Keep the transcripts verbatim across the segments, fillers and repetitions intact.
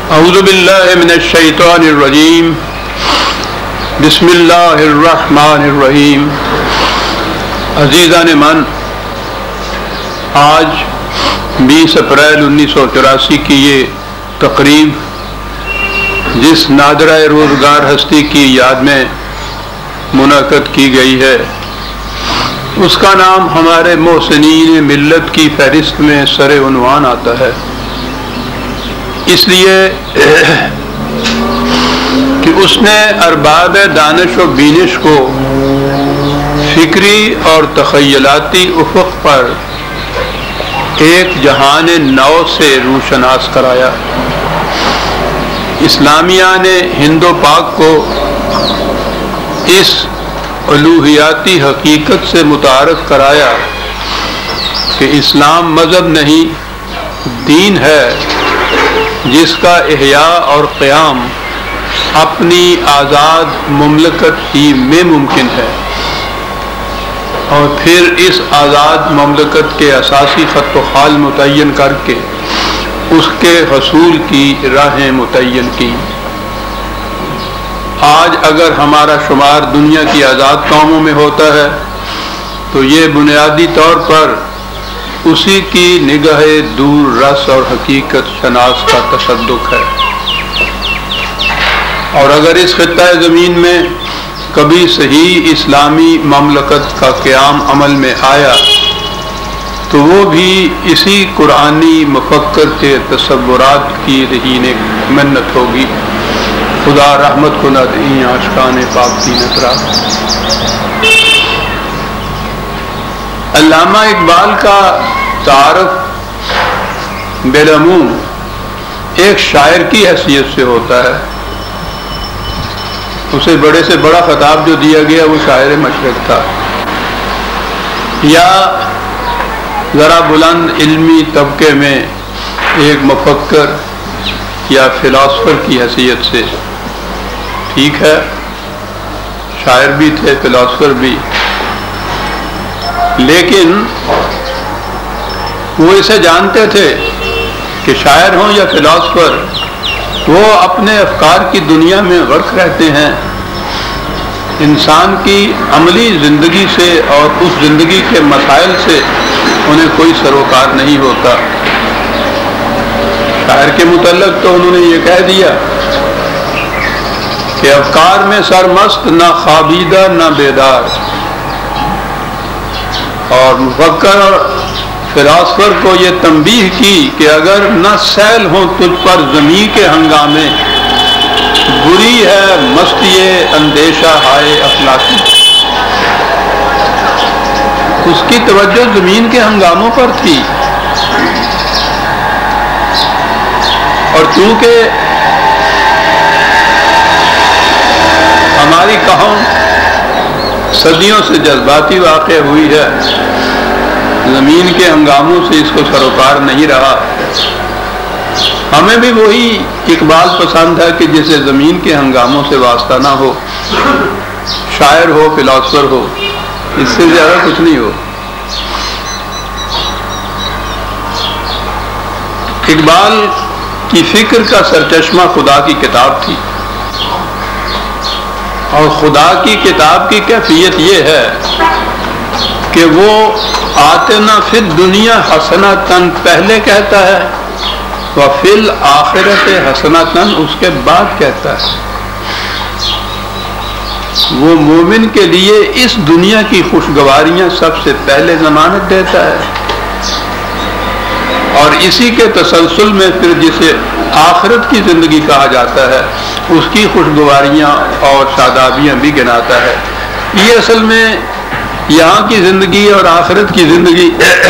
اعوذ باللہ من الشیطان الرجیم بسم اللہ الرحمن الرحیم۔ عزیزان من، آج بیس اپریل انیس سو چوراسی کی یہ تقریب جس نادرہ روزگار ہستی کی یاد میں منعقد کی گئی ہے، اس کا نام ہمارے محسنین ملت کی فہرست میں سر عنوان آتا ہے، اس لیے کہ اس نے ارباب دانش و بینش کو فکری اور تخیلاتی افق پر ایک جہان نو سے روشناس کرایا۔ اسلامیہ نے ہند و پاک کو اس الوہیاتی حقیقت سے متعارف کرایا کہ اسلام مذہب نہیں، دین ہے جس کا احیاء اور قیام اپنی آزاد مملکت ہی میں ممکن ہے، اور پھر اس آزاد مملکت کے اساسی خط و خال متعین کر کے اس کے حصول کی راہیں متعین کی۔ آج اگر ہمارا شمار دنیا کی آزاد قوموں میں ہوتا ہے تو یہ بنیادی طور پر اسی کی نگاہ دور رس اور حقیقت شناس کا تصدق ہے، اور اگر اس خطہ زمین میں کبھی صحیح اسلامی مملکت کا قیام عمل میں آیا تو وہ بھی اسی قرآنی مفکر کے تصورات کی رہین منت ہوگی۔ خدا رحمت کو نہ دیں عاشقان پاک کی نترا۔ علامہ اقبال کا تعارف بالعموم ایک شاعر کی حیثیت سے ہوتا ہے، اسے بڑے سے بڑا خطاب جو دیا گیا وہ شاعر مشرق تھا، یا ذرا بلند علمی طبقے میں ایک مفکر یا فلاسفر کی حیثیت سے۔ ٹھیک ہے، شاعر بھی تھے، فلاسفر بھی، لیکن وہ اسے جانتے تھے کہ شاعر ہوں یا فلاسفر، وہ اپنے افکار کی دنیا میں غرق رہتے ہیں، انسان کی عملی زندگی سے اور اس زندگی کے مسائل سے انہیں کوئی سروکار نہیں ہوتا۔ شاعر کے متعلق تو انہوں نے یہ کہہ دیا کہ افکار میں سرمست، نہ خوابیدہ نہ بیدار، اور مفکر اور فلاسفر کو یہ تنبیہ کی کہ اگر نہ سیل ہوں تجھ پر زمین کے ہنگامے، بری ہے مستی اندیشہ ہائے افلاکی۔ اس کی توجہ زمین کے ہنگاموں پر تھی، اور چونکہ ہماری قوم صدیوں سے جذباتی واقع ہوئی ہے، زمین کے ہنگاموں سے اس کو سروکار نہیں رہا۔ ہمیں بھی وہی اقبال پسند ہے کہ جسے زمین کے ہنگاموں سے واسطہ نہ ہو، شاعر ہو فلاسفر ہو، اس سے زیادہ کچھ نہیں ہو۔ اقبال کی فکر کا سرچشمہ خدا کی کتاب تھی، اور خدا کی کتاب کی کیفیت یہ ہے کہ وہ آتنا فی الدنیا حسنۃً پہلے کہتا ہے، وفی الآخرۃ حسنۃً اس کے بعد کہتا ہے۔ وہ مومن کے لیے اس دنیا کی خوشگواریاں سب سے پہلے ضمانت دیتا ہے، اور اسی کے تسلسل میں پھر جسے آخرت کی زندگی کہا جاتا ہے اس کی خوشگواریاں اور شادابیاں بھی گناتا ہے۔ یہ اصل میں یہاں کی زندگی اور آخرت کی زندگی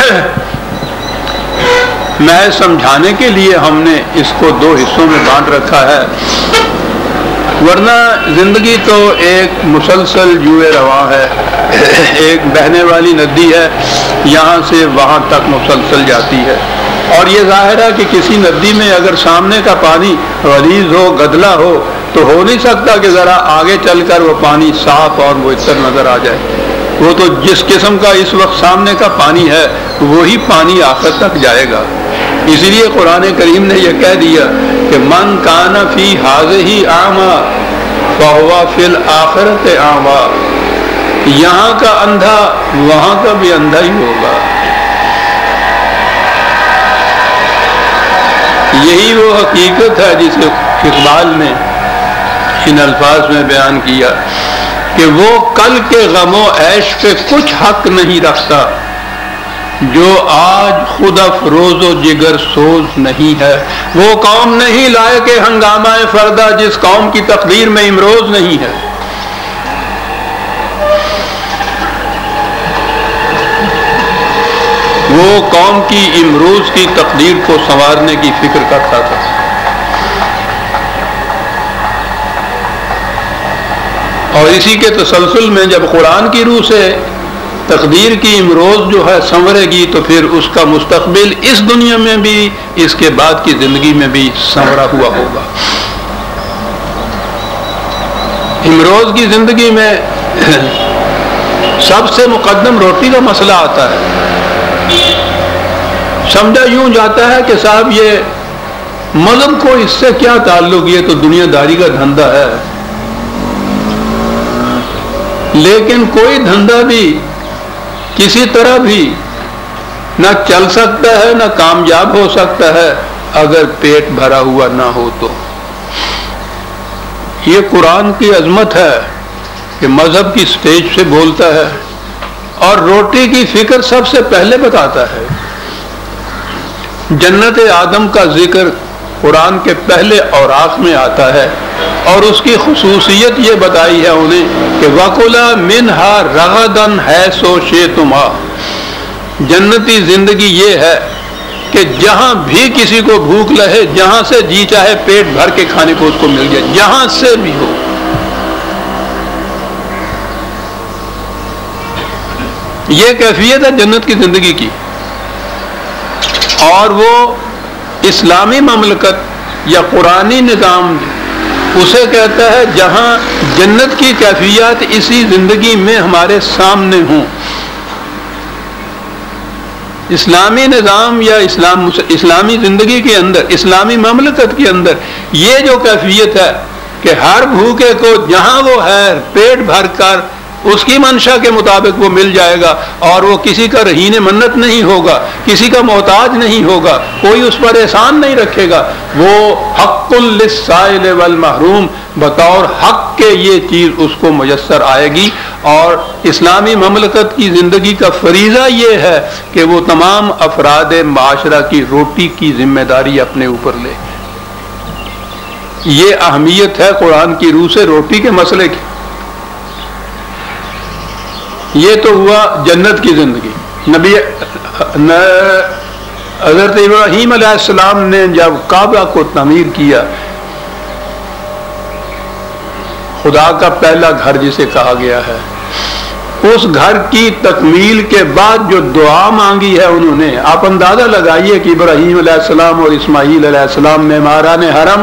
میں سمجھانے کے لیے ہم نے اس کو دو حصوں میں بانٹ رکھا ہے، ورنہ زندگی تو ایک مسلسل جوئے رواں ہے، ایک بہنے والی ندی ہے، یہاں سے وہاں تک مسلسل جاتی ہے، اور یہ ظاہر ہے کہ کسی ندی میں اگر سامنے کا پانی غلیظ ہو، گدلا ہو، تو ہو نہیں سکتا کہ ذرا آگے چل کر وہ پانی صاف اور معطر نظر آ جائے۔ وہ تو جس قسم کا اس وقت سامنے کا پانی ہے وہی پانی آخر تک جائے گا۔ اسی لیے قرآن کریم نے یہ کہہ دیا کہ من کان فی ھذہ اعمی فہو فی الآخرۃ اعمی، یہاں کا اندھا وہاں کا بھی اندھا ہی ہوگا۔ یہی وہ حقیقت ہے جسے اقبال نے ان الفاظ میں بیان کیا کہ وہ کل کے غم و عیش پہ کچھ حق نہیں رکھتا جو آج خود افروز و جگر سوز نہیں ہے۔ وہ قوم نہیں لائے کہ ہنگامہ فردہ جس قوم کی تقدیر میں امروز نہیں ہے۔ وہ قوم کی امروز کی تقدیر کو سنوارنے کی فکر کرتا تھا۔ اور اسی کے تسلسل میں جب قرآن کی روح سے تقدیر کی امروز جو ہے سنورے گی تو پھر اس کا مستقبل اس دنیا میں بھی اس کے بعد کی زندگی میں بھی سنورا ہوا ہوگا۔ امروز کی زندگی میں سب سے مقدم روٹی کا مسئلہ آتا ہے۔ سمجھا یوں جاتا ہے کہ صاحب یہ مذہب کو اس سے کیا تعلق، یہ تو دنیا داری کا دھندا ہے۔ لیکن کوئی دھندا بھی کسی طرح بھی نہ چل سکتا ہے نہ کامیاب ہو سکتا ہے اگر پیٹ بھرا ہوا نہ ہو تو۔ یہ قرآن کی عظمت ہے کہ مذہب کی سٹیج سے بولتا ہے اور روٹی کی فکر سب سے پہلے بتاتا ہے۔ جنت آدم کا ذکر قرآن کے پہلے اوراق میں آتا ہے اور اس کی خصوصیت یہ بتائی ہے انہیں کہ وَكُلَا مِنْهَا رَغَدًا حَيْثُ شِئْتُمَا، جنتی زندگی یہ ہے کہ جہاں بھی کسی کو بھوک لہے، جہاں سے جی چاہے پیٹ بھر کے کھانے کو اس کو مل جائے، جہاں سے بھی ہو۔ یہ کیفیت ہے جنت کی زندگی کی، اور وہ اسلامی مملکت یا قرآنی نظام اسے کہتا ہے جہاں جنت کی کیفیات اسی زندگی میں ہمارے سامنے ہوں۔ اسلامی نظام یا اسلام اسلامی زندگی کے اندر، اسلامی مملکت کے اندر یہ جو کیفیت ہے کہ ہر بھوکے کو جہاں وہ ہے پیٹ بھر کر اس کی منشا کے مطابق وہ مل جائے گا، اور وہ کسی کا رہین منت نہیں ہوگا، کسی کا محتاج نہیں ہوگا، کوئی اس پر احسان نہیں رکھے گا، وہ حق للسائل والمحروم بطور حق کے یہ چیز اس کو میسر آئے گی۔ اور اسلامی مملکت کی زندگی کا فریضہ یہ ہے کہ وہ تمام افراد معاشرہ کی روٹی کی ذمہ داری اپنے اوپر لے۔ یہ اہمیت ہے قرآن کی روح سے روٹی کے مسئلے کی۔ یہ تو ہوا جنت کی زندگی۔ نبی حضرت ابراہیم علیہ السلام نے جب کعبہ کو تعمیر کیا، خدا کا پہلا گھر جسے کہا گیا ہے، اس گھر کی تکمیل کے بعد جو دعا مانگی ہے انہوں نے، آپ اندازہ لگائیے کہ ابراہیم علیہ السلام اور اسماعیل علیہ السلام معماران حرم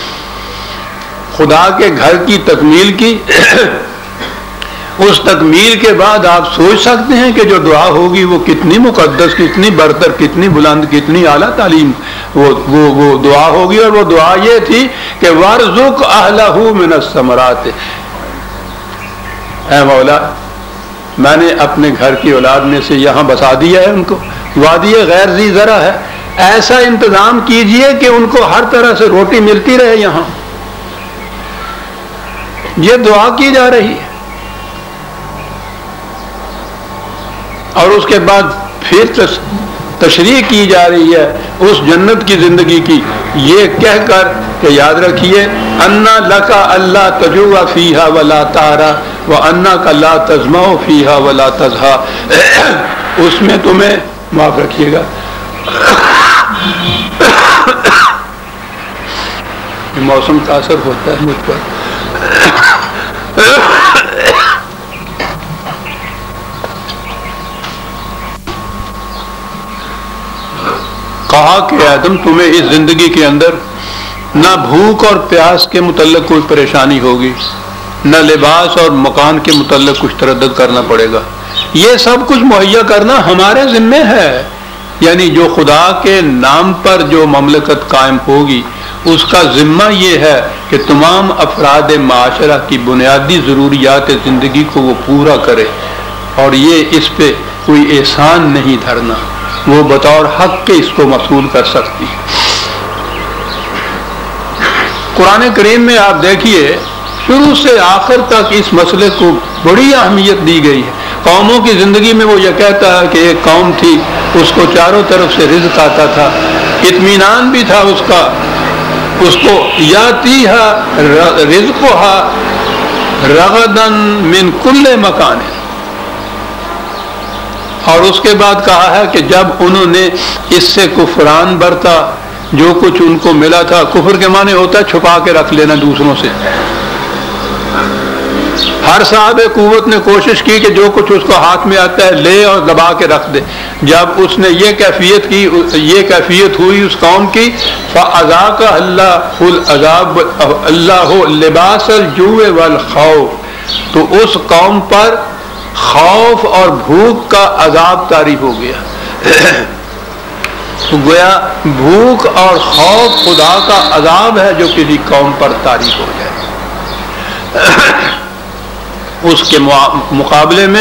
خدا کے گھر کی تکمیل کی۔ اس تکمیل کے بعد آپ سوچ سکتے ہیں کہ جو دعا ہوگی وہ کتنی مقدس، کتنی برتر، کتنی بلند، کتنی اعلیٰ تعلیم وہ وہ وہ دعا ہوگی۔ اور وہ دعا یہ تھی کہ وَارْزُقْ أَهْلَهُ مِنَ الثَّمَرَاتِ، اے مولا میں نے اپنے گھر کی اولاد میں سے یہاں بسا دیا ہے، ان کو وادی غیر ذی زرع ہے، ایسا انتظام کیجئے کہ ان کو ہر طرح سے روٹی ملتی رہے یہاں۔ یہ دعا کی جا رہی ہے، اور اس کے بعد پھر تشریح کی جا رہی ہے اس جنت کی زندگی کی، یہ کہہ کر کہ یاد رکھیے انا لکا اللہ تجوع فیہا ولا تعرا وانا کا لا تظمأ فیہا ولا تضحا، اس میں تمہیں معاف رکھیے گا، موسم کا اثر ہوتا ہے مجھ پر۔ کہا کہ آدم تمہیں اس زندگی کے اندر نہ بھوک اور پیاس کے متعلق کوئی پریشانی ہوگی، نہ لباس اور مکان کے متعلق کچھ تردد کرنا پڑے گا، یہ سب کچھ مہیا کرنا ہمارے ذمے ہے۔ یعنی جو خدا کے نام پر جو مملکت قائم ہوگی اس کا ذمہ یہ ہے کہ تمام افراد معاشرہ کی بنیادی ضروریات زندگی کو وہ پورا کرے، اور یہ اس پہ کوئی احسان نہیں دھرنا، وہ بطور حق کے اس کو مصول کر سکتی ہے۔ قرآن کریم میں آپ دیکھیے شروع سے آخر تک اس مسئلے کو بڑی اہمیت دی گئی ہے۔ قوموں کی زندگی میں وہ یہ کہتا ہے کہ ایک قوم تھی، اس کو چاروں طرف سے رزق آتا تھا، اطمینان بھی تھا اس کا، اس کو یاتیہا رزقہا رغداً من کل مکان، اور اس کے بعد کہا ہے کہ جب انہوں نے اس سے کفران برتا، جو کچھ ان کو ملا تھا، کفر کے معنی ہوتا ہے چھپا کے رکھ لینا دوسروں سے۔ ہر صاحب قوت نے کوشش کی کہ جو کچھ اس کو ہاتھ میں آتا ہے لے اور دبا کے رکھ دے۔ جب اس نے یہ کیفیت کی، یہ کیفیت ہوئی اس قوم کی، فَأَذَاقَ اللَّهُ الْعَذَابَ اللَّهُ لِبَاسَ الْجُوعِ وَالْخَوْفِ، تو اس قوم پر خوف اور بھوک کا عذاب طاری ہو گیا۔ تو گویا بھوک اور خوف خدا کا عذاب ہے جو کسی قوم پر طاری ہو جائے۔ اس کے مقابلے میں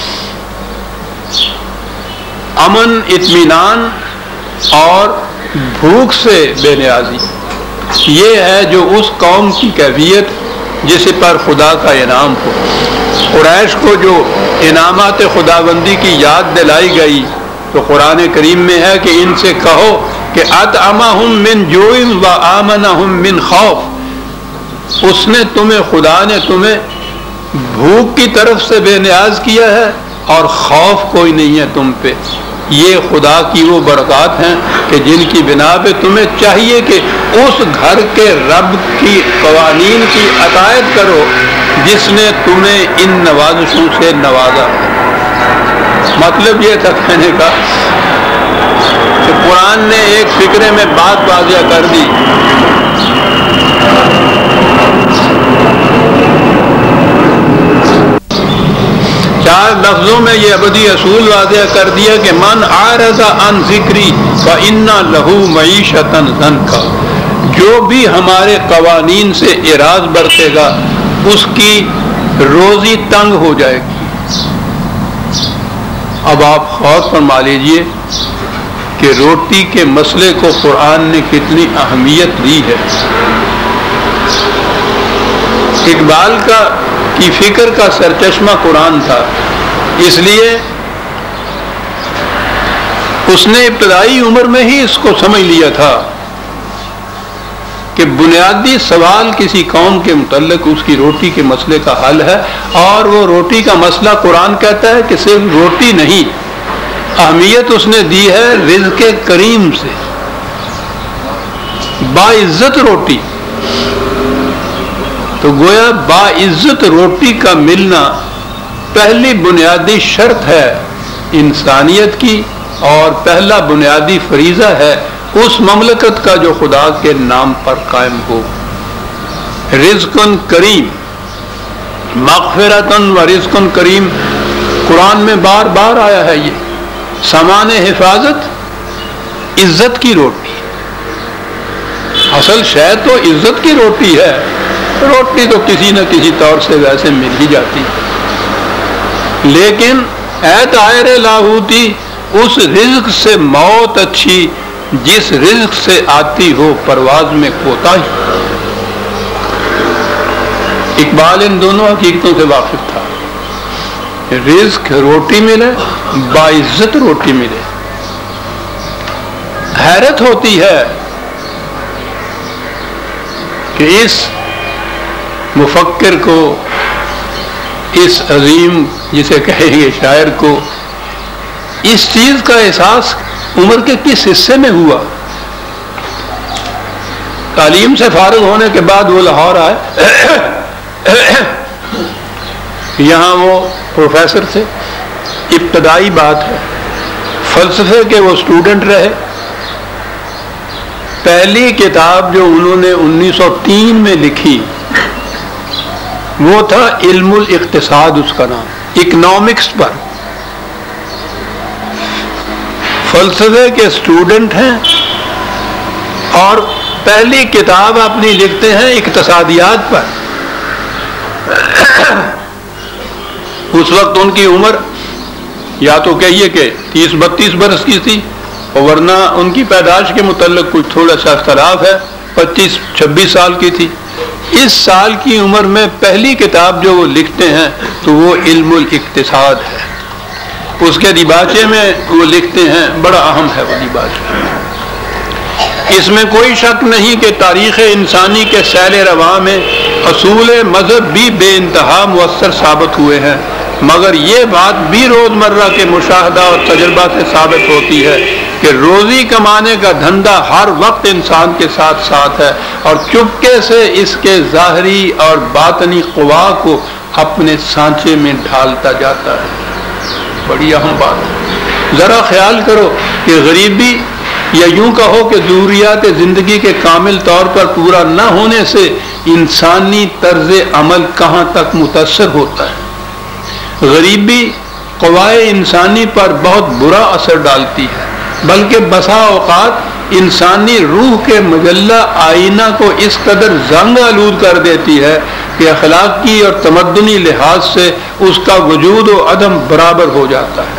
امن، اطمینان اور بھوک سے بے نیازی، یہ ہے جو اس قوم کی کیفیت جس پر خدا کا انعام ہو۔ قریش کو جو انعامات خداوندی کی یاد دلائی گئی تو قرآن کریم میں ہے کہ ان سے کہو کہ اطعمہم من جوع و آمنہم من خوف، اس نے تمہیں، خدا نے تمہیں بھوک کی طرف سے بے نیاز کیا ہے اور خوف کوئی نہیں ہے تم پہ۔ یہ خدا کی وہ برکات ہیں کہ جن کی بنا پہ تمہیں چاہیے کہ اس گھر کے رب کی قوانین کی اطاعت کرو جس نے تمہیں ان نوازشوں سے نوازا۔ مطلب یہ تھا کہنے کا کہ قرآن نے ایک فکرے میں بات واضح کر دی، چار لفظوں میں یہ ابدی اصول واضح کر دیا کہ من اعرض عن ذکری فإن لہ معیشۃ ضنکا، جو بھی ہمارے قوانین سے اعراض برتے گا اس کی روزی تنگ ہو جائے گی۔ اب آپ غور فرما لیجئے کہ روٹی کے مسئلے کو قرآن نے کتنی اہمیت دی ہے۔ اقبال کا کی فکر کا سرچشمہ قرآن تھا، اس لیے اس نے ابتدائی عمر میں ہی اس کو سمجھ لیا تھا کہ بنیادی سوال کسی قوم کے متعلق اس کی روٹی کے مسئلے کا حل ہے، اور وہ روٹی کا مسئلہ قرآن کہتا ہے کہ صرف روٹی نہیں، اہمیت اس نے دی ہے رزق کریم سے، باعزت روٹی۔ تو گویا باعزت روٹی کا ملنا پہلی بنیادی شرط ہے انسانیت کی، اور پہلا بنیادی فریضہ ہے اس مملکت کا جو خدا کے نام پر قائم ہو۔ رزق کریم، مغفرتن و رزق کریم، قرآن میں بار بار آیا ہے۔ یہ سامان حفاظت، عزت کی روٹی، اصل شے تو عزت کی روٹی ہے، روٹی تو کسی نہ کسی طور سے ویسے مل ہی جاتی، لیکن اے طائر لاہوتی، اس رزق سے موت اچھی جس رزق سے آتی ہو پرواز میں کوتاہی۔ اقبال ان دونوں حقیقتوں سے واقف تھا، رزق روٹی ملے، باعزت روٹی ملے۔ حیرت ہوتی ہے کہ اس مفکر کو، اس عظیم جسے کہیں گے شاعر کو، اس چیز کا احساس عمر کے کس حصے میں ہوا۔ تعلیم سے فارغ ہونے کے بعد وہ لاہور آئے، یہاں وہ پروفیسر تھے، ابتدائی بات ہے، فلسفے کے وہ اسٹوڈنٹ رہے۔ پہلی کتاب جو انہوں نے انیس سو تین میں لکھی وہ تھا علم الاقتصاد، اس کا نام، اکنامکس پر۔ فلسفے کے اسٹوڈنٹ ہیں اور پہلی کتاب اپنی لکھتے ہیں اقتصادیات پر. اس وقت ان کی عمر یا تو کہیے کہ تیس بتیس برس کی تھی، اور ورنہ ان کی پیدائش کے متعلق کچھ تھوڑا سا اختلاف ہے، پچیس چھبیس سال کی تھی. اس سال کی عمر میں پہلی کتاب جو وہ لکھتے ہیں تو وہ علم الاقتصاد ہے. اس کے دیباچے میں وہ لکھتے ہیں، بڑا اہم ہے وہ دیباچہ. اس میں کوئی شک نہیں کہ تاریخ انسانی کے سیل رواں میں اصول مذہب بھی بے انتہا مؤثر ثابت ہوئے ہیں، مگر یہ بات بھی روزمرہ کے مشاہدہ اور تجربہ سے ثابت ہوتی ہے کہ روزی کمانے کا دھندا ہر وقت انسان کے ساتھ ساتھ ہے، اور چپکے سے اس کے ظاہری اور باطنی قوا کو اپنے سانچے میں ڈھالتا جاتا ہے. بڑی اہم بات ہے. ذرا خیال کرو کہ غریبی یا یوں کہو کہ ضروریات زندگی کے کامل طور پر پورا نہ ہونے سے انسانی طرز عمل کہاں تک متاثر ہوتا ہے. غریبی قوائے انسانی پر بہت برا اثر ڈالتی ہے، بلکہ بسا اوقات انسانی روح کے مجلہ آئینہ کو اس قدر زنگ آلود کر دیتی ہے کہ اخلاقی اور تمدنی لحاظ سے اس کا وجود و عدم برابر ہو جاتا ہے.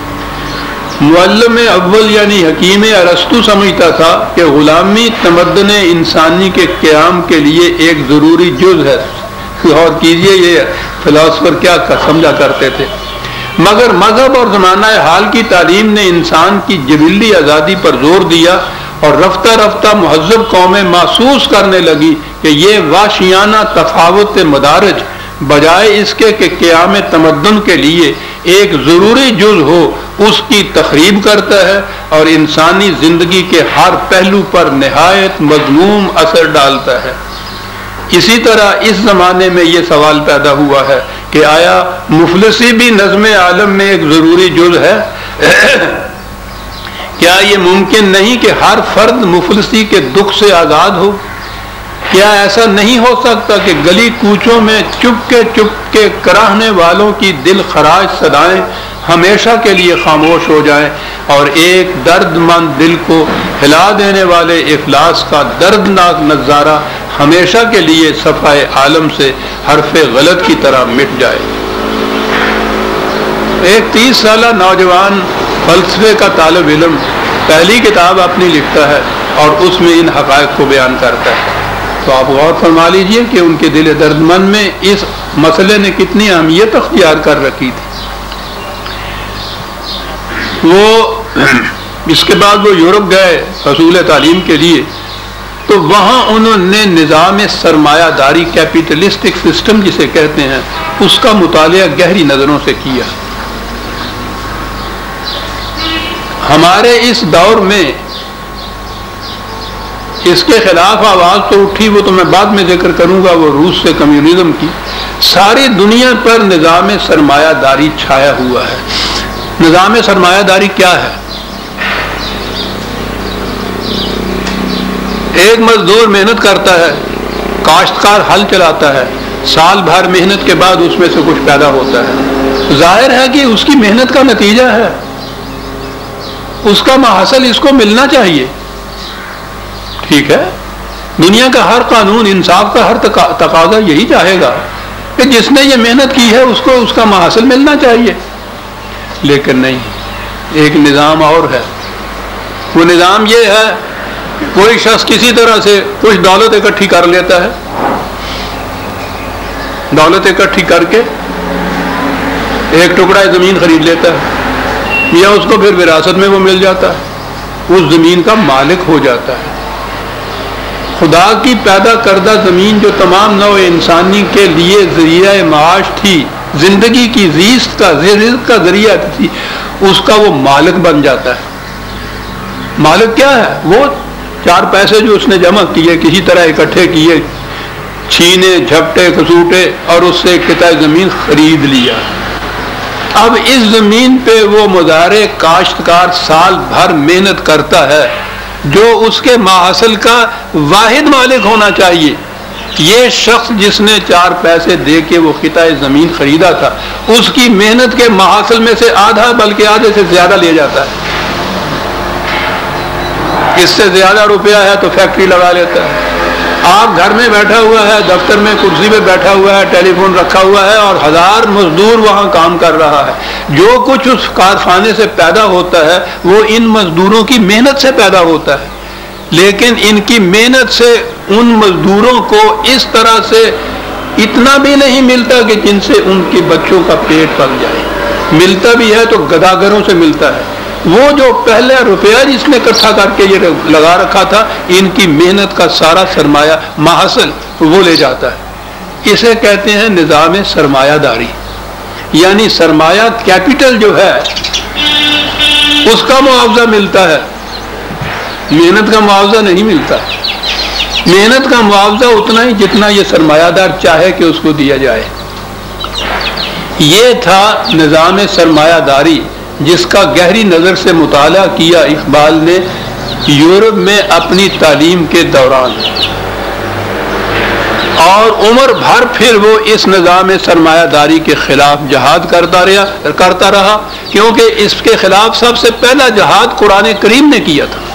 معلم اول یعنی حکیم ارسطو سمجھتا تھا کہ غلامی تمدن انسانی کے قیام کے لیے ایک ضروری جز ہے. غور کیجئے یہ فلاسفر کیا سمجھا کرتے تھے. مگر مذہب اور زمانہ حال کی تعلیم نے انسان کی جبلی آزادی پر زور دیا، اور رفتہ رفتہ مہذب قومیں محسوس کرنے لگی کہ یہ وحشیانہ تفاوت مدارج بجائے اس کے کہ قیام تمدن کے لیے ایک ضروری جز ہو، اس کی تخریب کرتا ہے اور انسانی زندگی کے ہر پہلو پر نہایت مذموم اثر ڈالتا ہے. اسی طرح اس زمانے میں یہ سوال پیدا ہوا ہے کہ آیا مفلسی بھی نظم عالم میں ایک ضروری جز ہے؟ کیا یہ ممکن نہیں کہ ہر فرد مفلسی کے دکھ سے آزاد ہو؟ کیا ایسا نہیں ہو سکتا کہ گلی کوچوں میں چپ کے چپ کے کراہنے والوں کی دل خراش صدائیں ہمیشہ کے لیے خاموش ہو جائیں، اور ایک درد مند دل کو ہلا دینے والے افلاس کا دردناک نظارہ ہمیشہ کے لیے صفحہ عالم سے حرف غلط کی طرح مٹ جائے؟ ایک تیس سالہ نوجوان فلسفے کا طالب علم پہلی کتاب اپنی لکھتا ہے اور اس میں ان حقائق کو بیان کرتا ہے. تو آپ غور فرما لیجئے کہ ان کے دل درد مند میں اس مسئلے نے کتنی اہمیت اختیار کر رکھی تھی. وہ اس کے بعد وہ یورپ گئے حصول تعلیم کے لیے، تو وہاں انہوں نے نظام سرمایہ داری کیپیٹلسٹک سسٹم جسے کہتے ہیں اس کا مطالعہ گہری نظروں سے کیا. ہمارے اس دور میں اس کے خلاف آواز تو اٹھی، وہ تو میں بعد میں ذکر کروں گا، وہ روس سے کمیونزم کی. ساری دنیا پر نظام سرمایہ داری چھایا ہوا ہے. نظام سرمایہ داری کیا ہے؟ ایک مزدور محنت کرتا ہے، کاشتکار ہل چلاتا ہے، سال بھر محنت کے بعد اس میں سے کچھ پیدا ہوتا ہے. ظاہر ہے کہ اس کی محنت کا نتیجہ ہے، اس کا محصل اس کو ملنا چاہیے. ٹھیک ہے، دنیا کا ہر قانون، انصاف کا ہر تقاضا یہی چاہے گا کہ جس نے یہ محنت کی ہے اس کو اس کا محصل ملنا چاہیے. لیکن نہیں، ایک نظام اور ہے. وہ نظام یہ ہے کہ کوئی شخص کسی طرح سے کچھ دولت اکٹھی کر لیتا ہے، دولت اکٹھی کر کے ایک ٹکڑا زمین خرید لیتا ہے، یا اس کو پھر وراثت میں وہ مل جاتا ہے، اس زمین کا مالک ہو جاتا ہے. خدا کی پیدا کردہ زمین جو تمام نوع انسانی کے لیے ذریعہ معاش تھی، زندگی کی زیست کا رزق کا ذریعہ تھی، اس کا وہ مالک بن جاتا ہے. مالک کیا ہے؟ وہ چار پیسے جو اس نے جمع کیے، کسی طرح اکٹھے کیے، چھینے جھپٹے کسوٹے، اور اس سے ایک قطعہ زمین خرید لیا. اب اس زمین پہ وہ مزارع کاشتکار سال بھر محنت کرتا ہے، جو اس کے محصل کا واحد مالک ہونا چاہیے. یہ شخص جس نے چار پیسے دے کے وہ قطعہ زمین خریدا تھا، اس کی محنت کے محصل میں سے آدھا بلکہ آدھے سے زیادہ لے جاتا ہے. اس سے زیادہ روپیہ ہے تو فیکٹری لگا لیتا ہے. آپ گھر میں بیٹھا ہوا ہے, دفتر میں کرسی پہ بیٹھا ہوا ہے, ٹیلی فون رکھا ہوا ہے اور ہزار مزدور وہاں کام کر رہا ہے. جو کچھ اس کارخانے سے پیدا ہوتا ہے وہ ان مزدوروں کی محنت سے پیدا ہوتا ہے, لیکن ان کی محنت سے ان مزدوروں کو اس طرح سے اتنا بھی نہیں ملتا کہ جن سے ان کے بچوں کا پیٹ پل جائے. ملتا بھی ہے تو گداگروں سے ملتا ہے. وہ جو پہلے روپیہ جس نے اکٹھا کر کے یہ لگا رکھا تھا, ان کی محنت کا سارا سرمایہ محصل وہ لے جاتا ہے. اسے کہتے ہیں نظام سرمایہ داری, یعنی سرمایہ کیپٹل جو ہے اس کا معاوضہ ملتا ہے, محنت کا معاوضہ نہیں ملتا. محنت کا معاوضہ اتنا ہی جتنا یہ سرمایہ دار چاہے کہ اس کو دیا جائے. یہ تھا نظام سرمایہ داری جس کا گہری نظر سے مطالعہ کیا اقبال نے یورپ میں اپنی تعلیم کے دوران, اور عمر بھر پھر وہ اس نظام سرمایہ داری کے خلاف جہاد کرتا رہا کرتا رہا کیونکہ اس کے خلاف سب سے پہلا جہاد قرآن کریم نے کیا تھا.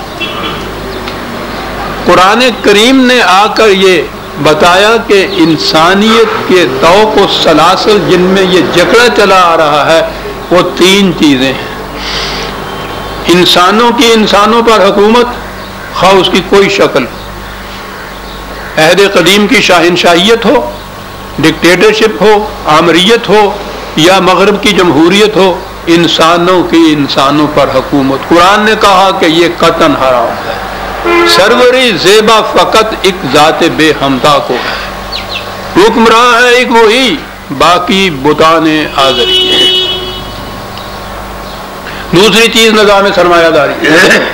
قرآن کریم نے آ کر یہ بتایا کہ انسانیت کے طوق و سلاسل جن میں یہ جکڑا چلا آ رہا ہے وہ تین چیزیں ہیں. انسانوں کی انسانوں پر حکومت, خواہ اس کی کوئی شکل, عہد قدیم کی شاہنشاہیت ہو, ڈکٹیٹرشپ ہو, آمریت ہو, یا مغرب کی جمہوریت ہو, انسانوں کی انسانوں پر حکومت. قرآن نے کہا کہ یہ قطعاً حرام ہے. سروری زیبا فقط ایک ذات بے ہمتا کو ہے, حکمراں ہے ایک وہی, باقی بتان آزری ہیں. دوسری چیز نظام سرمایہ داری,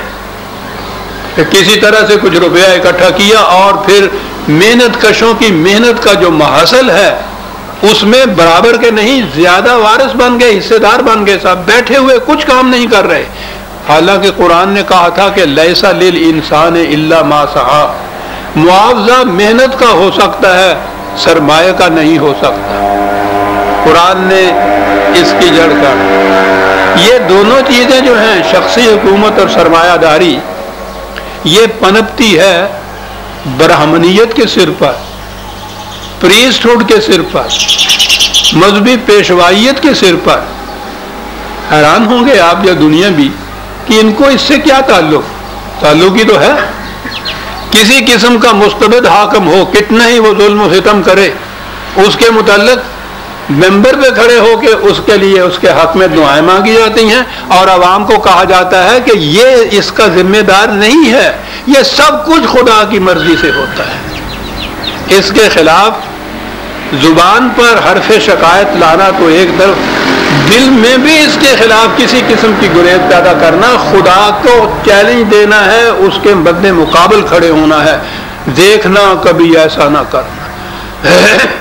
کسی طرح سے کچھ روپیہ اکٹھا کیا اور پھر محنت کشوں کی محنت کا جو محصل ہے اس میں برابر کے نہیں زیادہ وارث بن گئے, حصے دار بن گئے, سب بیٹھے ہوئے کچھ کام نہیں کر رہے. حالانکہ قرآن نے کہا تھا کہ لیسا للانسان الا ما سعی, معاوضہ محنت کا ہو سکتا ہے, سرمایہ کا نہیں ہو سکتا. قرآن نے اس کی جڑ کر یہ دونوں چیزیں جو ہیں شخصی حکومت اور سرمایہ داری, یہ پنپتی ہے برہمنیت کے سر پر, پریسٹ ہوڈ کے سر پر, مذہبی پیشوائیت کے سر پر. حیران ہوں گے آپ یا دنیا بھی کہ ان کو اس سے کیا تعلق. تعلق ہی تو ہے, کسی قسم کا مستبد حاکم ہو, کتنا ہی وہ ظلم و ستم کرے, اس کے متعلق ممبر پہ کھڑے ہو کے اس کے لیے اس کے حق میں دعائیں مانگی جاتی ہیں اور عوام کو کہا جاتا ہے کہ یہ اس کا ذمہ دار نہیں ہے, یہ سب کچھ خدا کی مرضی سے ہوتا ہے. اس کے خلاف زبان پر حرف شکایت لانا تو ایک طرف, دل میں بھی اس کے خلاف کسی قسم کی گریز پیدا کرنا, خدا کو چیلنج دینا ہے, اس کے مد مقابل کھڑے ہونا ہے, دیکھنا کبھی ایسا نہ کرنا.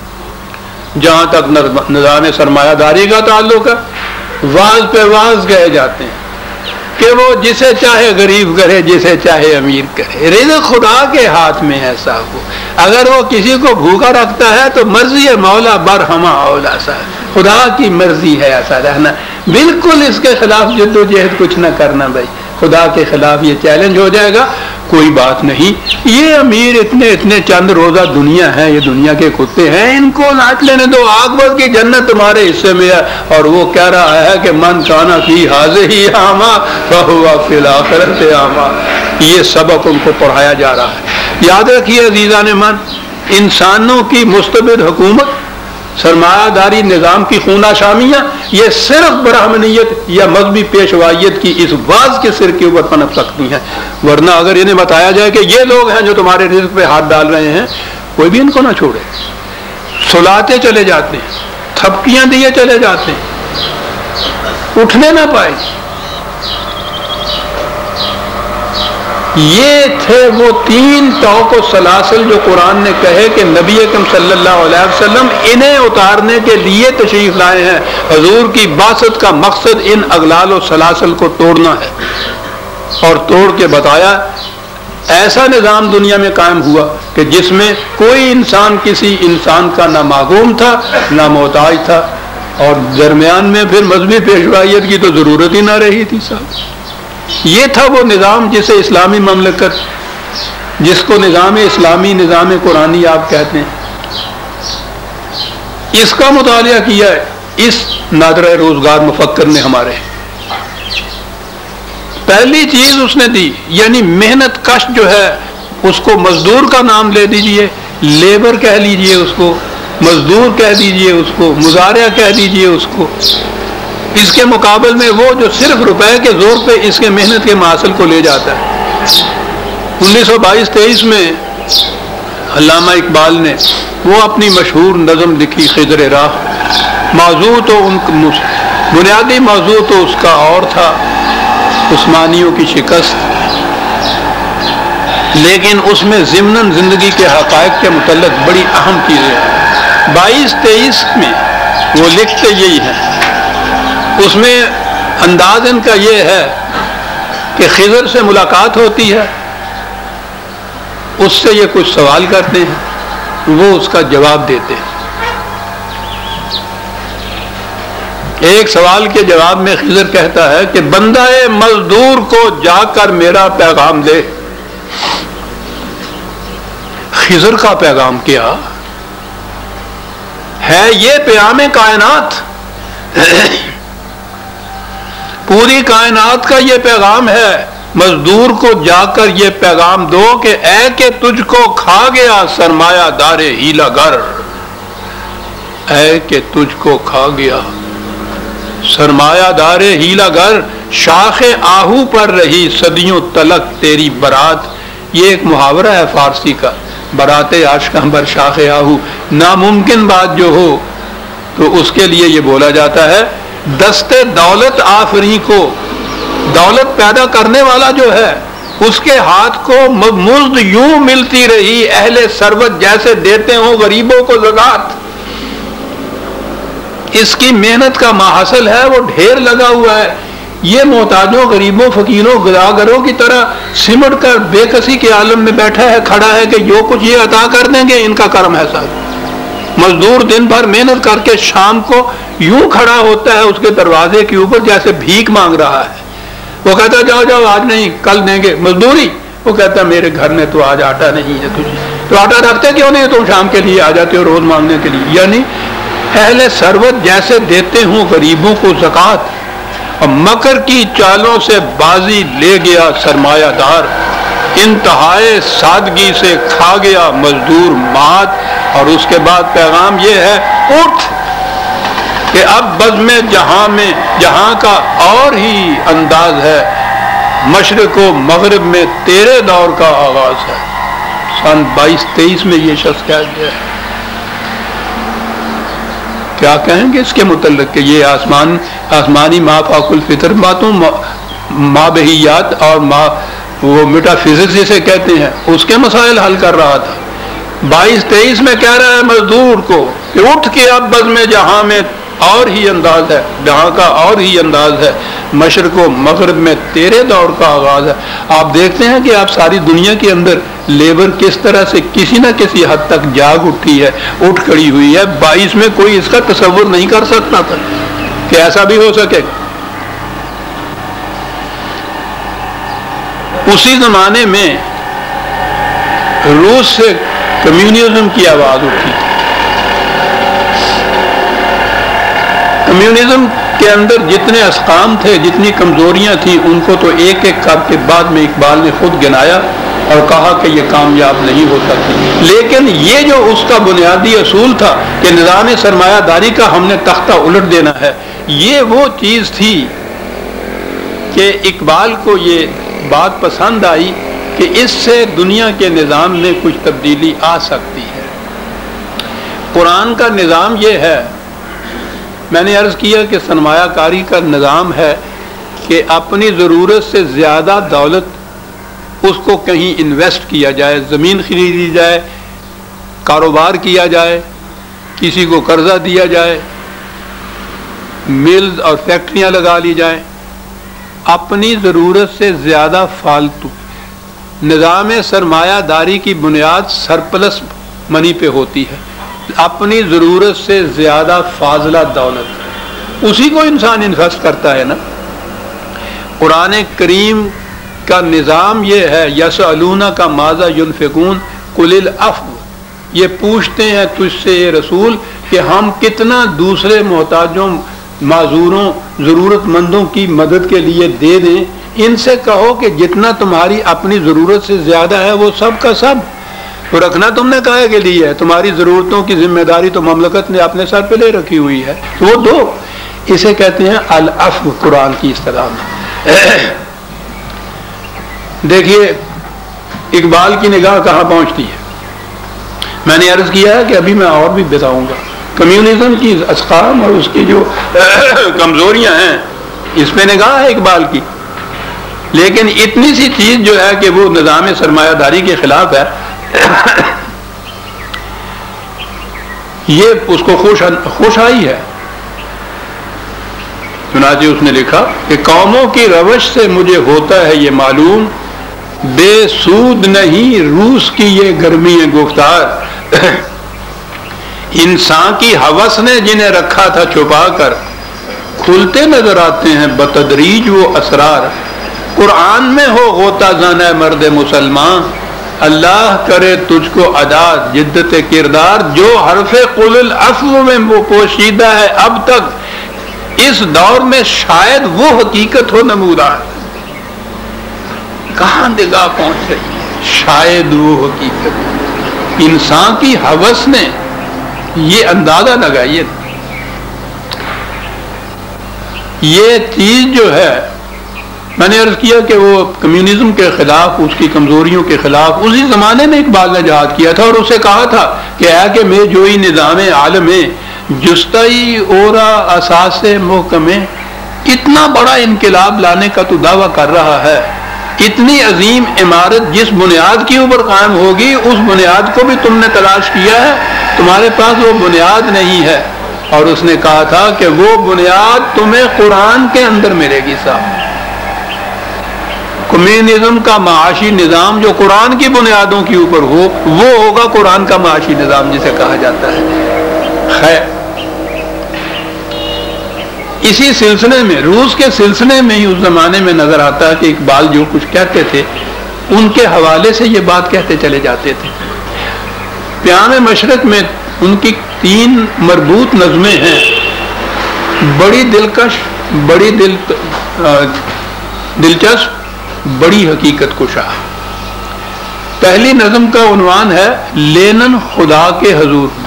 جہاں تک نظام سرمایہ داری کا تعلق ہے, واز پہ واز گئے جاتے ہیں کہ وہ جسے چاہے غریب کرے, جسے چاہے امیر کرے, رزق خدا کے ہاتھ میں ہے صاحب. اگر وہ کسی کو بھوکا رکھتا ہے تو مرضی مولا برہما اولا صاحب, خدا کی مرضی ہے ایسا رہنا. بالکل اس کے خلاف جد و جہد کچھ نہ کرنا بھائی, خدا کے خلاف یہ چیلنج ہو جائے گا. کوئی بات نہیں, یہ امیر اتنے اتنے چند روزہ دنیا ہے, یہ دنیا کے کتے ہیں, ان کو ناچ لینے دو, عاقبت کی جنت تمہارے حصے میں ہے. اور وہ کہہ رہا ہے کہ من کانا فی ہذہ اعمی فہو فی الآخرۃ اعمی. یہ سبق ان کو پڑھایا جا رہا ہے. یاد رکھیے عزیزان من, انسانوں کی مستبد حکومت, سرمایہ داری نظام کی خونہ شامیاں, یہ صرف برہمنیت یا مذہبی پیشوائیت کی اس واز کے سر کے اوپر پنپ سکتی ہیں. ورنہ اگر انہیں بتایا جائے کہ یہ لوگ ہیں جو تمہارے رزق پہ ہاتھ ڈال رہے ہیں, کوئی بھی ان کو نہ چھوڑے. سلاتے چلے جاتے ہیں, تھپکیاں دیے چلے جاتے ہیں, اٹھنے نہ پائے. یہ تھے وہ تین طوق و سلاسل جو قرآن نے کہے کہ نبی اکرم صلی اللہ علیہ وسلم انہیں اتارنے کے لیے تشریف لائے ہیں. حضور کی بعثت کا مقصد ان اغلال و سلاسل کو توڑنا ہے, اور توڑ کے بتایا ایسا نظام دنیا میں قائم ہوا کہ جس میں کوئی انسان کسی انسان کا نہ محکوم تھا نہ محتاج تھا, اور درمیان میں پھر مذہبی پیشوائیت کی تو ضرورت ہی نہ رہی تھی صاحب. یہ تھا وہ نظام جسے اسلامی مملکت، جس کو نظام اسلامی، نظام قرآنی آپ کہتے ہیں، اس کا مطالعہ کیا ہے اس نادرہ روزگار مفکر نے ہمارے۔ پہلی چیز اس نے دی، یعنی محنت کش جو ہے اس کو مزدور کا نام لے دیجئے، لیبر کہہ لیجئے اس کو، مزدور کہہ دیجئے اس کو، مزارع کہہ دیجئے اس کو۔ اس کے مقابل میں وہ جو صرف روپے کے زور پہ اس کے محنت کے محاصل کو لے جاتا ہے۔ انیس سو بائیس تیئیس میں علامہ اقبال نے وہ اپنی مشہور نظم لکھی خضر راہ، موضوع تو ان بنیادی موضوع تو اس کا اور تھا، عثمانیوں کی شکست، لیکن اس میں ضمناً زندگی کے حقائق کے متعلق بڑی اہم چیزیں ہیں۔ بائیس تیئیس میں وہ لکھتے یہی ہیں، اس میں انداز ان کا یہ ہے کہ خضر سے ملاقات ہوتی ہے، اس سے یہ کچھ سوال کرتے ہیں، وہ اس کا جواب دیتے ہیں۔ ایک سوال کے جواب میں خضر کہتا ہے کہ بندہ مزدور کو جا کر میرا پیغام دے۔ خضر کا پیغام کیا ہے؟ یہ پیام کائنات، پوری کائنات کا یہ پیغام ہے، مزدور کو جا کر یہ پیغام دو کہ اے کہ تجھ کو کھا گیا سرمایہ دار ہیلا گر، اے کہ تجھ کو کھا گیا سرمایہ دار ہیلا گر، شاخ آہو پر رہی صدیوں تلک تیری برات۔ یہ ایک محاورہ ہے فارسی کا، برات عاشقاں بر شاخ آہو، ناممکن بات جو ہو تو اس کے لیے یہ بولا جاتا ہے، دست دولت آفری کو، دولت پیدا کرنے والا جو ہے اس کے ہاتھ کو مزد یوں ملتی رہی، اہل ثروت جیسے دیتے ہوں غریبوں کو زکات۔ اس کی محنت کا محصل ہے، وہ ڈھیر لگا ہوا ہے، یہ محتاجوں، غریبوں، فقیروں، گداگروں کی طرح سمٹ کر بے کسی کے عالم میں بیٹھا ہے، کھڑا ہے کہ جو کچھ یہ عطا کر دیں گے ان کا کرم ہے صاحب۔ مزدور دن بھر محنت کر کے شام کو یوں کھڑا ہوتا ہے اس کے دروازے کے اوپر جیسے بھیک مانگ رہا ہے۔ وہ کہتا جاؤ جاؤ آج نہیں کل دیں گے مزدوری، وہ کہتا میرے گھر میں تو آج آٹا نہیں ہے تجھے، تو آٹا رکھتے کیوں نہیں، تم شام کے لیے آ جاتے ہو روز مانگنے کے لیے۔ یعنی اہل ثروت جیسے دیتے ہوں غریبوں کو زکات، اور مکر کی چالوں سے بازی لے گیا سرمایہ دار، انتہائے سادگی سے کھا گیا مزدور مات۔ اور اس کے بعد پیغام یہ ہے، اٹھ کہ اب بزم جہاں میں جہاں کا اور ہی انداز ہے، مشرق و مغرب میں تیرے دور کا آغاز ہے۔ سن بائیس تیئیس میں یہ شخص کہہ گیا ہے۔ کیا کہیں گے اس کے متعلق کہ یہ آسمان آسمانی ما فاق الفطر باتوں، مابہیات اور ما وہ میٹا فزکس جسے کہتے ہیں اس کے مسائل حل کر رہا تھا۔ بائیس تیئیس میں کہہ رہا ہے مزدور کو کہ اٹھ کے اب بزم جہاں میں اور ہی انداز ہے، جہاں کا اور ہی انداز ہے، مشرق و مغرب میں تیرے دور کا آغاز ہے۔ آپ دیکھتے ہیں کہ آپ ساری دنیا کے اندر لیبر کس طرح سے کسی نہ کسی حد تک جاگ اٹھی ہے، اٹھ کھڑی ہوئی ہے۔ بائیس میں کوئی اس کا تصور نہیں کر سکتا تھا کہ ایسا بھی ہو سکے۔ اسی زمانے میں روس سے کمیونزم کی آواز اٹھی تھی۔ کمیونزم کے اندر جتنے اسقام تھے، جتنی کمزوریاں تھیں، ان کو تو ایک ایک کر کے بعد میں اقبال نے خود گنایا اور کہا کہ یہ کامیاب نہیں ہو سکتی۔ لیکن یہ جو اس کا بنیادی اصول تھا کہ نظام سرمایہ داری کا ہم نے تختہ الٹ دینا ہے، یہ وہ چیز تھی کہ اقبال کو یہ بات پسند آئی کہ اس سے دنیا کے نظام میں کچھ تبدیلی آ سکتی ہے۔ قرآن کا نظام یہ ہے، میں نے عرض کیا کہ سرمایہ کاری کا نظام ہے کہ اپنی ضرورت سے زیادہ دولت اس کو کہیں انویسٹ کیا جائے، زمین خریدی جائے، کاروبار کیا جائے، کسی کو قرضہ دیا جائے، ملز اور فیکٹریاں لگا لی جائیں، اپنی ضرورت سے زیادہ فالتو۔ نظام سرمایہ داری کی بنیاد سرپلس منی پہ ہوتی ہے، اپنی ضرورت سے زیادہ فاضلہ دولت، اسی کو انسان انویسٹ کرتا ہے نا۔ قرآن کریم کا نظام یہ ہے، یسألونہ کا ماذا ینفقون قل العفو، یہ پوچھتے ہیں تجھ سے اے رسول کہ ہم کتنا دوسرے محتاجوں، معذوروں، ضرورت مندوں کی مدد کے لیے دے دیں، ان سے کہو کہ جتنا تمہاری اپنی ضرورت سے زیادہ ہے وہ سب کا سب تو رکھنا تم نے کہے کے لیے ہے، تمہاری ضرورتوں کی ذمہ داری تو مملکت نے اپنے سر پہ لے رکھی ہوئی ہے، وہ دو، اسے کہتے ہیں العفو قرآن کی اصطلاح میں۔ دیکھیے اقبال کی نگاہ کہاں پہنچتی ہے، میں نے عرض کیا ہے کہ ابھی میں اور بھی بتاؤں گا کمیونزم کی اسقام اور اس کی جو کمزوریاں ہیں، اس پہ نگاہ ہے اقبال کی، لیکن اتنی سی چیز جو ہے کہ وہ نظام سرمایہ داری کے خلاف ہے، یہ اس کو خوش خوش آئی ہے۔ چنانچہ اس نے لکھا کہ قوموں کی روش سے مجھے ہوتا ہے یہ معلوم، بے سود نہیں روس کی یہ گرمی گفتار، انسان کی ہوس نے جنہیں رکھا تھا چھپا کر، کھلتے نظر آتے ہیں بتدریج وہ اسرار، قرآن میں ہو غوطہ زنہ مرد مسلمان، اللہ کرے تجھ کو ادا جدت کردار، جو حرف قل العفو میں وہ پوشیدہ ہے اب تک اس دور میں شاید وہ حقیقت ہو نمودار۔ کہاں نگاہ پہنچ رہی ہے، شاید وہ حقیقت، انسان کی ہوس نے یہ اندازہ لگائیے، یہ چیز جو ہے میں نے عرض کیا کہ وہ کمیونزم کے خلاف، اس کی کمزوریوں کے خلاف اسی زمانے میں اقبال نے جہاد کیا تھا، اور اسے کہا تھا کہ اے کہ میں جوئی نظام عالم جستئی اورا اساس محکم، اتنا بڑا انقلاب لانے کا تو دعویٰ کر رہا ہے، اتنی عظیم عمارت جس بنیاد کے اوپر قائم ہوگی اس بنیاد کو بھی تم نے تلاش کیا ہے، تمہارے پاس وہ بنیاد نہیں ہے۔ اور اس نے کہا تھا کہ وہ بنیاد تمہیں قرآن کے اندر ملے گی صاحب، کمیونزم کا معاشی نظام جو قرآن کی بنیادوں کے اوپر ہو وہ ہوگا قرآن کا معاشی نظام جسے کہا جاتا ہے۔ خیر، اسی سلسلے میں روس کے سلسلے میں ہی اس زمانے میں نظر آتا ہے کہ اقبال جو کچھ کہتے تھے ان کے حوالے سے یہ بات کہتے چلے جاتے تھے۔ پیام مشرق میں ان کی تین مربوط نظمیں ہیں، بڑی دلکش، بڑی دل دلچسپ، بڑی حقیقت کشا۔ پہلی نظم کا عنوان ہے لینن خدا کے حضور میں۔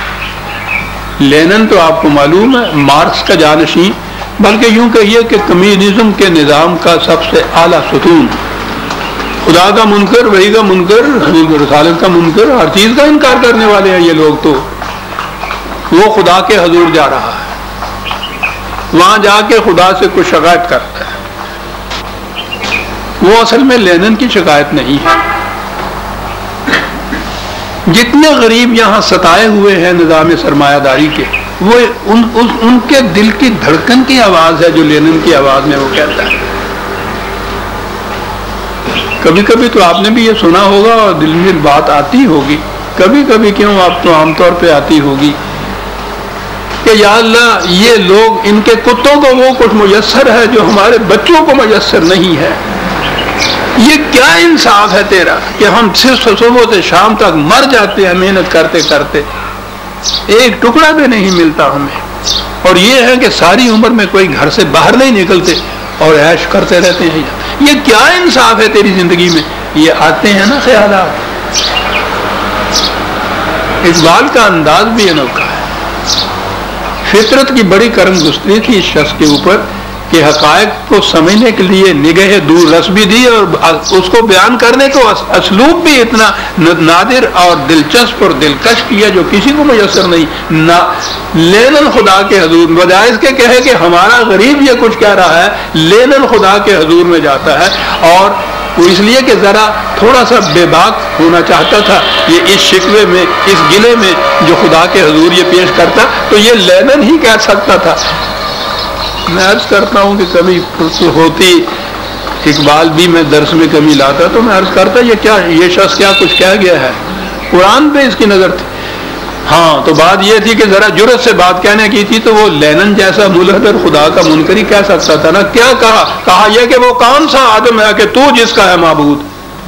لینن تو آپ کو معلوم ہے مارکس کا جانشین، بلکہ یوں کہیے کہ کمیونزم کے نظام کا سب سے اعلیٰ ستون، خدا کا منکر، وحی کا منکر، حضور رسالت کا منکر، ہر چیز کا انکار کرنے والے ہیں یہ لوگ، تو وہ خدا کے حضور جا رہا ہے، وہاں جا کے خدا سے کچھ شکایت کرتا ہے۔ وہ اصل میں لینن کی شکایت نہیں ہے، جتنے غریب یہاں ستائے ہوئے ہیں نظام سرمایہ داری کے، وہ ان, ان, ان کے دل کی دھڑکن کی آواز ہے جو لینن کی آواز میں وہ کہتا ہے۔ کبھی کبھی تو آپ نے بھی یہ سنا ہوگا اور دل میں بات آتی ہوگی، کبھی کبھی کیوں آپ تو عام طور پہ آتی ہوگی کہ یا اللہ یہ لوگ، ان کے کتوں کو وہ کچھ میسر ہے جو ہمارے بچوں کو میسر نہیں ہے، یہ کیا انصاف ہے تیرا کہ ہم صرف صبح سے شام تک مر جاتے ہیں محنت کرتے کرتے، ایک ٹکڑا بھی نہیں ملتا ہمیں، اور یہ ہے کہ ساری عمر میں کوئی گھر سے باہر نہیں نکلتے اور عیش کرتے رہتے ہیں، یہ کیا انصاف ہے تیری زندگی میں، یہ آتے ہیں نا خیالات۔ اقبال کا انداز بھی انوکھا ہے، فطرت کی بڑی کرم گزری تھی اس شخص کے اوپر کہ حقائق کو سمجھنے کے لیے نگہ دور رس بھی دی اور اس کو بیان کرنے کو اسلوب بھی اتنا نادر اور دلچسپ اور دلکش کیا جو کسی کو میسر نہیں۔ لینن خدا کے حضور، بجائے اس کے کہے کہ ہمارا غریب یہ کچھ کہہ رہا ہے، لینن خدا کے حضور میں جاتا ہے، اور وہ اس لیے کہ ذرا تھوڑا سا بے باک ہونا چاہتا تھا یہ اس شکوے میں، اس گلے میں جو خدا کے حضور یہ پیش کرتا تو یہ لینن ہی کہہ سکتا تھا۔ میں عرض کرتا ہوں کہ کمی ہوتی، اقبال بھی میں درس میں کمی لاتا تو میں عرض کرتا یہ کیا، یہ شخص کیا کچھ کہہ گیا ہے، قرآن پہ اس کی نظر تھی۔ ہاں تو بات یہ تھی کہ ذرا جرت سے بات کہنے کی تھی، تو وہ لینن جیسا ملحد خدا کا منکری کہہ سکتا تھا نا. کیا کہا؟ کہا یہ کہ وہ کون سا آدم ہے کہ تو جس کا ہے معبود.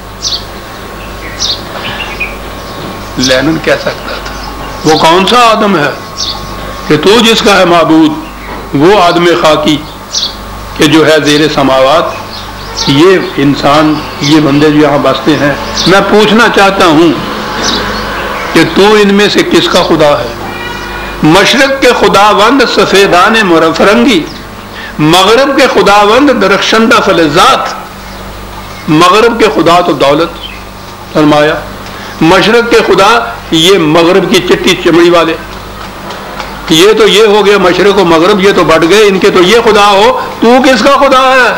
لینن کہہ سکتا تھا وہ کون سا آدم ہے کہ تو جس کا ہے معبود، وہ آدم خاکی کہ جو ہے زیر سماوات. یہ انسان، یہ بندے جو یہاں بستے ہیں، میں پوچھنا چاہتا ہوں کہ تو ان میں سے کس کا خدا ہے؟ مشرق کے خداوند سفیدان فرنگی، مغرب کے خداوند درخشندہ فلزات. مغرب کے خدا تو دولت فرمایا، مشرق کے خدا یہ مغرب کی چٹی چمڑی والے. یہ تو یہ ہو گیا مشرق و مغرب، یہ تو بٹ گئے، ان کے تو یہ خدا ہو. تو کس کا خدا ہے؟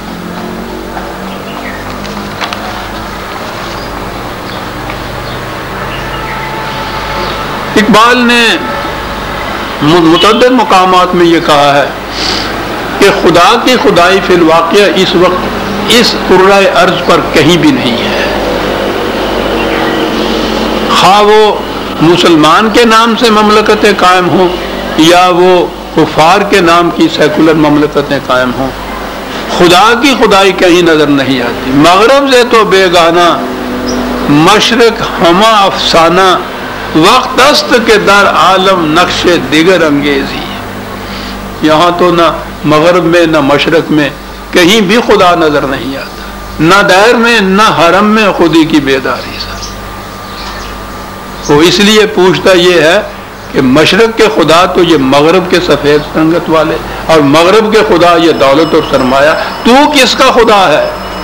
اقبال نے متعدد مقامات میں یہ کہا ہے کہ خدا کی خدائی فی الواقع اس وقت اس کرۂ ارض پر کہیں بھی نہیں ہے. خواہ وہ مسلمان کے نام سے مملکتیں قائم ہوں یا وہ کفار کے نام کی سیکولر مملکتیں قائم ہوں، خدا کی خدائی کہیں نظر نہیں آتی. مغرب سے تو بیگانہ، مشرق ہما افسانہ، وقت است کے در عالم نقش دیگر انگیزی. یہاں تو نہ مغرب میں نہ مشرق میں کہیں بھی خدا نظر نہیں آتا، نہ دیر میں نہ حرم میں خودی کی بیداری سے. وہ اس لیے پوچھتا یہ ہے کہ مشرق کے خدا تو یہ مغرب کے سفید سنگت والے، اور مغرب کے خدا یہ دولت اور سرمایہ. تو کس کا خدا ہے؟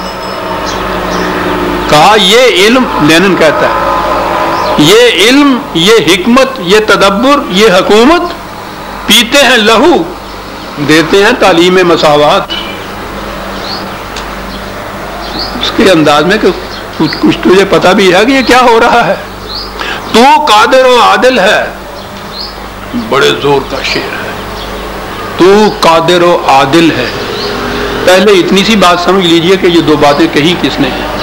کہا یہ علم، لینن کہتا ہے یہ علم، یہ حکمت، یہ تدبر، یہ حکومت پیتے ہیں لہو، دیتے ہیں تعلیم مساوات. اس کے انداز میں کہ کچھ تجھے پتہ بھی ہے کہ یہ کیا ہو رہا ہے. تو قادر و عادل ہے، بڑے زور کا شعر ہے. تو قادر و عادل ہے. پہلے اتنی سی بات سمجھ لیجئے کہ یہ دو باتیں کہی کس نے ہیں.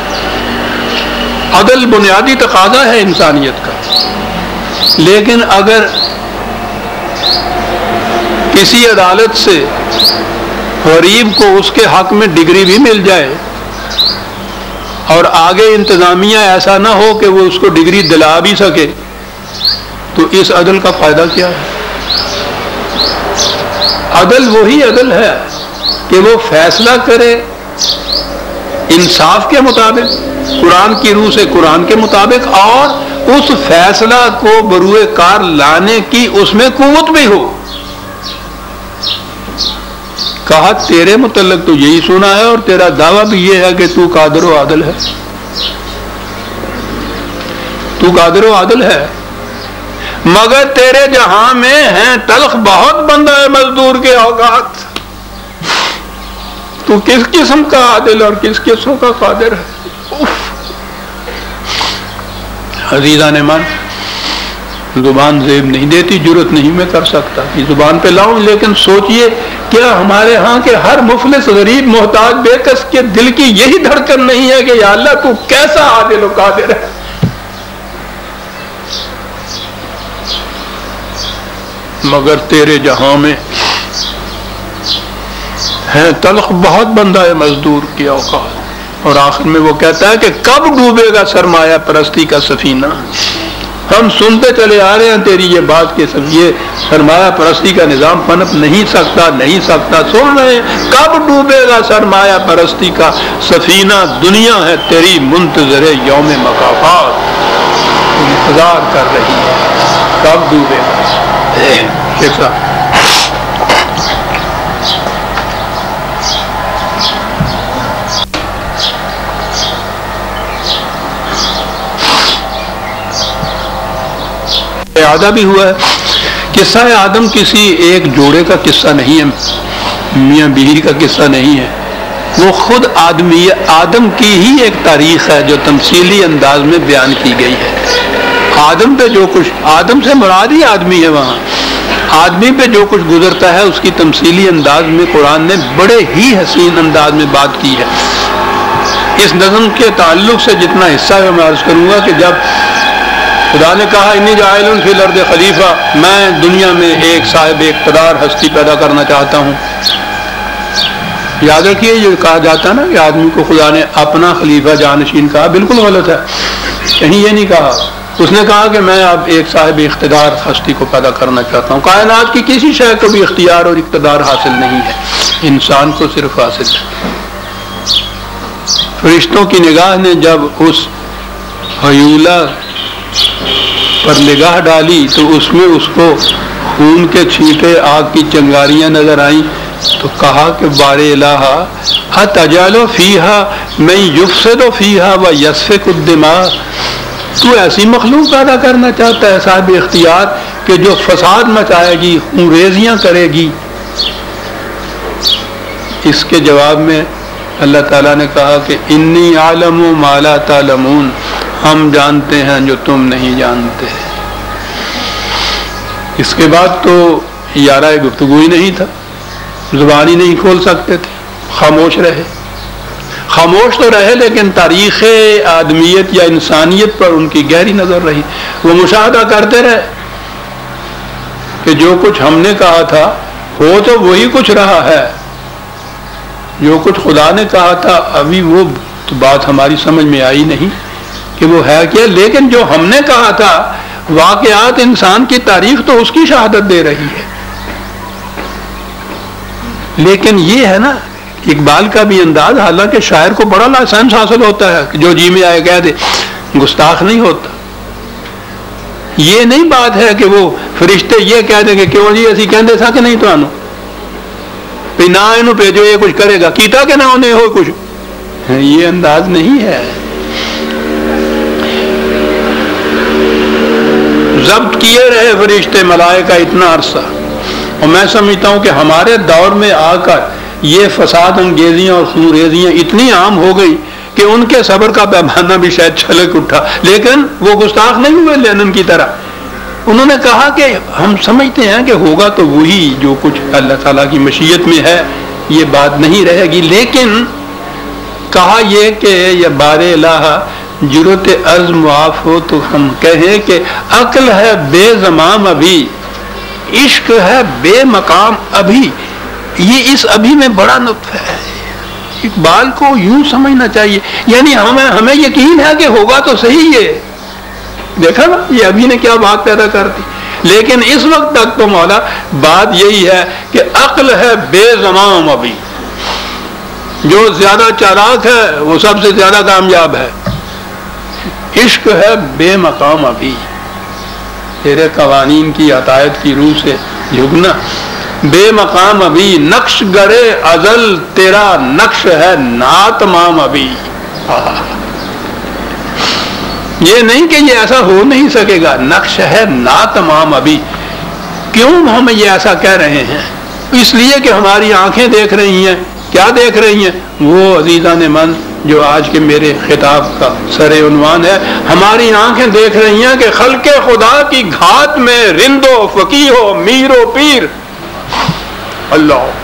عدل بنیادی تقاضا ہے انسانیت کا، لیکن اگر کسی عدالت سے غریب کو اس کے حق میں ڈگری بھی مل جائے اور آگے انتظامیہ ایسا نہ ہو کہ وہ اس کو ڈگری دلا بھی سکے، تو اس عدل کا فائدہ کیا ہے؟ عدل وہی عدل ہے کہ وہ فیصلہ کرے انصاف کے مطابق، قرآن کی روح سے قرآن کے مطابق، اور اس فیصلہ کو بروئے کار لانے کی اس میں قوت بھی ہو. کہا تیرے متعلق تو یہی سنا ہے اور تیرا دعویٰ بھی یہ ہے کہ تو قادر و عادل ہے. تو قادر و عادل ہے، مگر تیرے جہاں میں ہیں تلخ بہت بندہ ہے مزدور کے اوقات. تو کس قسم کا عادل اور کس قسم کا قادر ہے؟ عزیزان ایمان، زبان زیب نہیں دیتی، جرت نہیں میں کر سکتا کہ زبان پہ لاؤں. لیکن سوچئے کیا ہمارے ہاں کے ہر مفلس غریب محتاج بے کس کے دل کی یہی دھڑکن نہیں ہے کہ یا اللہ تو کیسا عادل و قادر ہے. مگر تیرے جہاں میں ہے تلخ بہت بندہ ہے مزدور کی اوقات. اور آخر میں وہ کہتا ہے کہ کب ڈوبے گا سرمایہ پرستی کا سفینہ. ہم سنتے چلے آ رہے ہیں تیری یہ بات کہ یہ سرمایہ پرستی کا نظام پنپ نہیں سکتا نہیں سکتا سن رہے ہیں. کب ڈوبے گا سرمایہ پرستی کا سفینہ، دنیا ہے تیری منتظر یوم مکافات، انتظار کر رہی ہے کب ڈوبے گا. شیخ صاحب اعادہ بھی ہوا ہے. قصہ آدم کسی ایک جوڑے کا قصہ نہیں ہے، میاں بیوی کا قصہ نہیں ہے. وہ خود آدمی آدم کی ہی ایک تاریخ ہے جو تمثیلی انداز میں بیان کی گئی ہے. آدم پہ جو کچھ، آدم سے مراد ہی آدمی ہے، وہاں آدمی پہ جو کچھ گزرتا ہے اس کی تمثیلی انداز میں قرآن نے بڑے ہی حسین انداز میں بات کی ہے. اس نظم کے تعلق سے جتنا حصہ ہے میں عرض کروں گا کہ جب خدا نے کہا انی جاعل فی الارض خلیفہ، میں دنیا میں ایک صاحب اقتدار ہستی پیدا کرنا چاہتا ہوں۔ یاد رکھیے یہ کہا جاتا ہے نا کہ آدمی کو خدا نے اپنا خلیفہ جانشین کہا، بالکل غلط ہے، کہیں یہ نہیں کہا۔ اس نے کہا کہ میں اب ایک صاحب اقتدار ہستی کو پیدا کرنا چاہتا ہوں۔ کائنات کی کسی شے کو بھی اختیار اور اقتدار حاصل نہیں ہے، انسان کو صرف حاصل ہے۔ فرشتوں کی نگاہ نے جب اس حیولہ پر نگاہ ڈالی تو اس میں اس کو خون کے چھینٹے، آگ کی چنگاریاں نظر آئیں، تو کہا کہ بار الہ اتجعل فیہا من یفسد فیہا ویسفک الدماء، تو ایسی مخلوق پیدا کرنا چاہتا ہے صاحب اختیار کہ جو فساد مچائے گی، خون ریزیاں کرے گی۔ اس کے جواب میں اللہ تعالیٰ نے کہا کہ انی اعلم ما لا تعلمون، ہم جانتے ہیں جو تم نہیں جانتے۔ اس کے بعد تو یارہ گفتگو ہی نہیں تھا، زبان ہی نہیں کھول سکتے تھے، خاموش رہے۔ خاموش تو رہے لیکن تاریخ آدمیت یا انسانیت پر ان کی گہری نظر رہی۔ وہ مشاہدہ کرتے رہے کہ جو کچھ ہم نے کہا تھا وہ تو وہی کچھ رہا ہے، جو کچھ خدا نے کہا تھا ابھی وہ تو بات ہماری سمجھ میں آئی نہیں کہ وہ ہے کیا، لیکن جو ہم نے کہا تھا واقعات انسان کی تاریخ تو اس کی شہادت دے رہی ہے۔ لیکن یہ ہے نا اقبال کا بھی انداز، حالانکہ شاعر کو بڑا لائسنس حاصل ہوتا ہے کہ جو جی میں آئے کہہ دے، گستاخ نہیں ہوتا۔ یہ نہیں بات ہے کہ وہ فرشتے یہ کہہ دیں کہ کیوں جی اسی کہندے تھا کہ نہیں تانوں بھی نہ انہوں بھیجو یہ کچھ کرے گا، کیتا کہ نہ انہیں ہو کچھ، یہ انداز نہیں ہے۔ ضبط کیے رہے فرشتے ملائکہ اتنا عرصہ، اور میں سمجھتا ہوں کہ ہمارے دور میں آ کر یہ فساد انگیزیاں اور خونریزیاں اتنی عام ہو گئی کہ ان کے صبر کا پیمانہ بھی شاید چھلک اٹھا، لیکن وہ گستاخ نہیں ہوئے لینن کی طرح۔ انہوں نے کہا کہ ہم سمجھتے ہیں کہ ہوگا تو وہی جو کچھ اللہ تعالیٰ کی مشیت میں ہے، یہ بات نہیں رہے گی، لیکن کہا یہ کہ یہ بار الہ جرت عرض معاف ہو تو ہم کہیں کہ عقل ہے بے زمام ابھی، عشق ہے بے مقام ابھی۔ یہ اس ابھی میں بڑا نطف ہے، اقبال کو یوں سمجھنا چاہیے، یعنی ہمیں ہمیں یقین ہے کہ ہوگا تو صحیح ہے، دیکھا نا یہ ابھی نے کیا بات پیدا کر دی، لیکن اس وقت تک تو مولا بات یہی ہے کہ عقل ہے بے زمام ابھی، جو زیادہ چالاک ہے وہ سب سے زیادہ کامیاب ہے، عشق ہے بے مقام ابھی، تیرے قوانین کی عطایت کی روح سے جھکنا بے مقام ابھی، نقش گرے ازل تیرا نقش ہے ناتمام ابھی۔ یہ نہیں کہ یہ ایسا ہو نہیں سکے گا، نقش ہے ناتمام ابھی۔ کیوں ہم یہ ایسا کہہ رہے ہیں؟ اس لیے کہ ہماری آنکھیں دیکھ رہی ہیں، کیا دیکھ رہی ہیں؟ وہ عزیزان من جو آج کے میرے خطاب کا سر عنوان ہے، ہماری آنکھیں دیکھ رہی ہیں کہ خلق خدا کی گھات میں رند و فقیہ و میر و پیر، اللہ،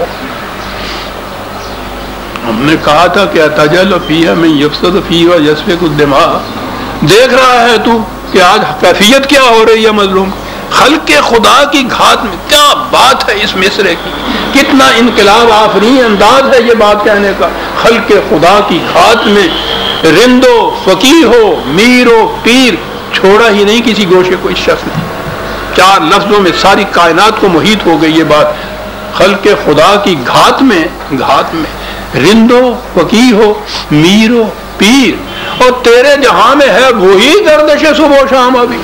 ہم نے کہا تھا کہ اتجعل فیہا من یفسد فیہا ویسفک الدماء، دیکھ رہا ہے تو کہ آج کیفیت کیا ہو رہی ہے مظلوم، خلق خدا کی گھات میں، کیا بات ہے اس مصرے کی، کتنا انقلاب آفرین انداز ہے یہ بات کہنے کا، خلق خدا کی گھات میں رند و فقیہ ہو میر و پیر، چھوڑا ہی نہیں کسی گوشے کو اس شخص نے، چار لفظوں میں ساری کائنات کو محیط ہو گئی یہ بات، خلق خدا کی گھات میں، گھات میں رند و فقیہ ہو میر و پیر، اور تیرے جہاں میں ہے وہی گردش صبح و شام، ابھی